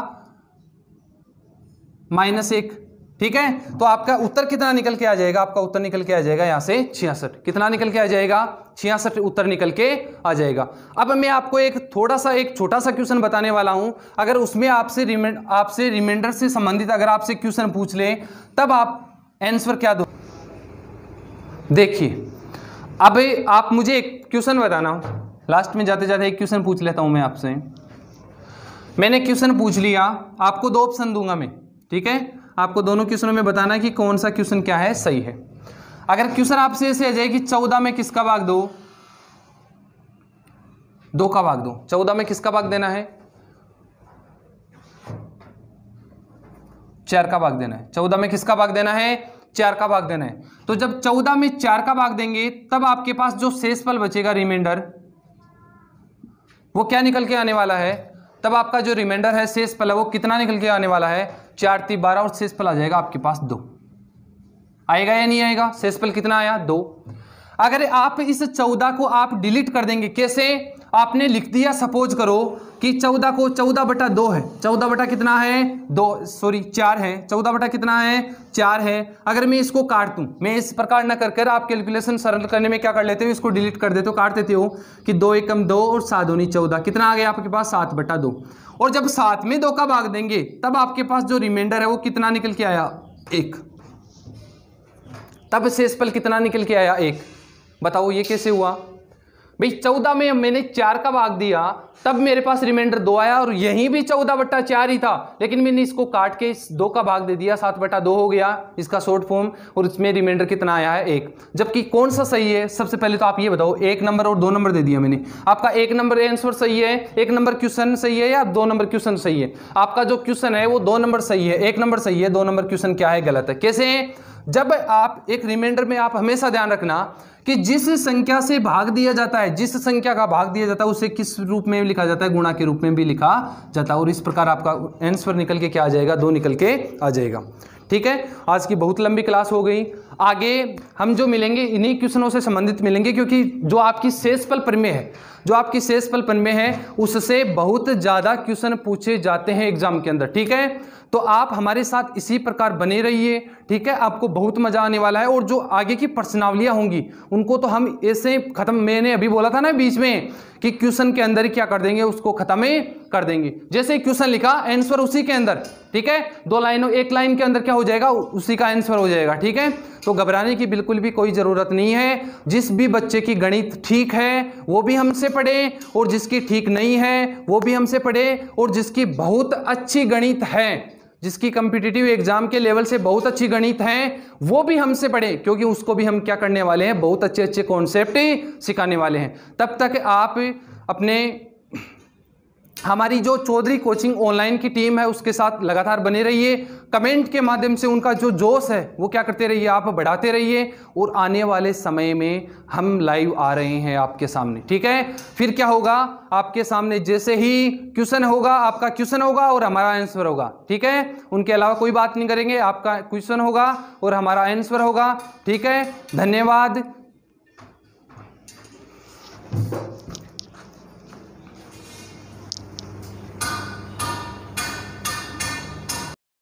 माइनस एक। ठीक है, तो आपका उत्तर कितना निकल के आ जाएगा, आपका उत्तर निकल के आ जाएगा यहां से छियासठ। कितना निकल के आ जाएगा, छियासठ उत्तर निकल के आ जाएगा। अब मैं आपको एक थोड़ा सा एक छोटा सा क्वेश्चन बताने वाला हूं, अगर उसमें आपसे रिमाइंड आपसे रिमाइंडर से संबंधित अगर आपसे क्वेश्चन पूछ ले तब आप आंसर क्या दो। देखिए अब आप मुझे एक क्वेश्चन बताना, लास्ट में जाते जाते एक क्वेश्चन पूछ लेता हूं मैं आपसे। मैंने क्वेश्चन पूछ लिया, आपको दो ऑप्शन दूंगा मैं, ठीक है, आपको दोनों क्वेश्चनों में बताना कि कौन सा क्वेश्चन क्या है सही है। अगर क्वेश्चन आपसे ऐसे आ जाए कि चौदह में किसका भाग दो, दो का भाग दो, चौदह में किसका भाग देना है, चार का भाग देना है। चौदह में किसका भाग देना है, चार का भाग देना है। तो जब चौदह में चार का भाग देंगे तब आपके पास जो शेषफल बचेगा रिमाइंडर, वो क्या निकल के आने वाला है, तब आपका जो रिमाइंडर है शेषफल है वो कितना निकल के आने वाला है, चार ती बारह और शेषफल आ जाएगा आपके पास दो। आएगा या नहीं आएगा, शेषफल कितना आया दो। अगर आप इस चौदह को आप डिलीट कर देंगे, कैसे, आपने लिख दिया सपोज करो कि चौदह को चौदह बटा दो है, चौदह बटा कितना है दो, सॉरी चार है, चौदह बटा कितना है चार है। अगर मैं इसको काट दूं, मैं इस प्रकार न कर कर आप कैलकुलेशन सरल करने में क्या कर लेते हो, इसको डिलीट कर देते हो, काट देते हो कि दो एकम दो और सात दूनी चौदह, कितना आ गया आपके पास सात बटा दो। और जब सात में दो का भाग देंगे तब आपके पास जो रिमाइंडर है वो कितना निकल के आया एक, तब शेषफल कितना निकल के आया एक। बताओ ये कैसे हुआ भाई, चौदह में मैंने चार का भाग दिया तब मेरे पास रिमाइंडर दो आया और यहीं भी चौदह बट्टा चार ही था, लेकिन मैंने इसको काट के इस दो का भाग दे दिया, सात बट्टा दो हो गया इसका शॉर्ट फॉर्म, और इसमें रिमाइंडर कितना आया है एक। जबकि कौन सा सही है, सबसे पहले तो आप ये बताओ, एक नंबर और दो नंबर दे दिया मैंने, आपका एक नंबर आंसर सही है, एक नंबर क्वेश्चन सही है या दो नंबर क्वेश्चन सही है। आपका जो क्वेश्चन है वो दो नंबर सही है, एक नंबर सही है, दो नंबर क्वेश्चन क्या है गलत है। कैसे, जब आप एक रिमाइंडर में आप हमेशा ध्यान रखना कि जिस संख्या से भाग दिया जाता है, जिस संख्या का भाग दिया जाता है उसे किस रूप में लिखा जाता है, गुणा के रूप में भी लिखा जाता है, और इस प्रकार आपका आंसर निकल के क्या आ जाएगा, दो निकल के आ जाएगा। ठीक है, आज की बहुत लंबी क्लास हो गई, आगे हम जो मिलेंगे इन्हीं क्वेश्चनों से संबंधित मिलेंगे, क्योंकि जो आपकी शेषफल प्रमेय है, जो आपकी शेषफल प्रमेय है उससे बहुत ज्यादा क्वेश्चन पूछे जाते हैं एग्जाम के अंदर। ठीक है, तो आप हमारे साथ इसी प्रकार बने रहिए, ठीक है, आपको बहुत मजा आने वाला है। और जो आगे की प्रश्नावलियां होंगी उनको तो हम ऐसे खत्म, मैंने अभी बोला था ना बीच में कि क्वेश्चन के अंदर ही क्या कर देंगे, उसको खत्म ही कर देंगे। जैसे क्वेश्चन लिखा आंसर उसी के अंदर, ठीक है, दो लाइनों एक लाइन के अंदर क्या हो जाएगा, उसी का आंसर हो जाएगा। ठीक है, तो घबराने की बिल्कुल भी कोई जरूरत नहीं है। जिस भी बच्चे की गणित ठीक है वो भी हमसे पढ़े, और जिसकी ठीक नहीं है वो भी हमसे पढ़े, और जिसकी बहुत अच्छी गणित है, जिसकी कॉम्पिटिटिव एग्जाम के लेवल से बहुत अच्छी गणित है, वो भी हमसे पढ़े, क्योंकि उसको भी हम क्या करने वाले हैं, बहुत अच्छे अच्छे कॉन्सेप्ट सिखाने वाले हैं। तब तक आप अपने हमारी जो चौधरी कोचिंग ऑनलाइन की टीम है उसके साथ लगातार बने रहिए, कमेंट के माध्यम से उनका जो जोश है वो क्या करते रहिए, आप बढ़ाते रहिए, और आने वाले समय में हम लाइव आ रहे हैं आपके सामने। ठीक है, फिर क्या होगा, आपके सामने जैसे ही क्वेश्चन होगा, आपका क्वेश्चन होगा और हमारा आंसर होगा। ठीक है, उनके अलावा कोई बात नहीं करेंगे, आपका क्वेश्चन होगा और हमारा आंसर होगा। ठीक है, धन्यवाद।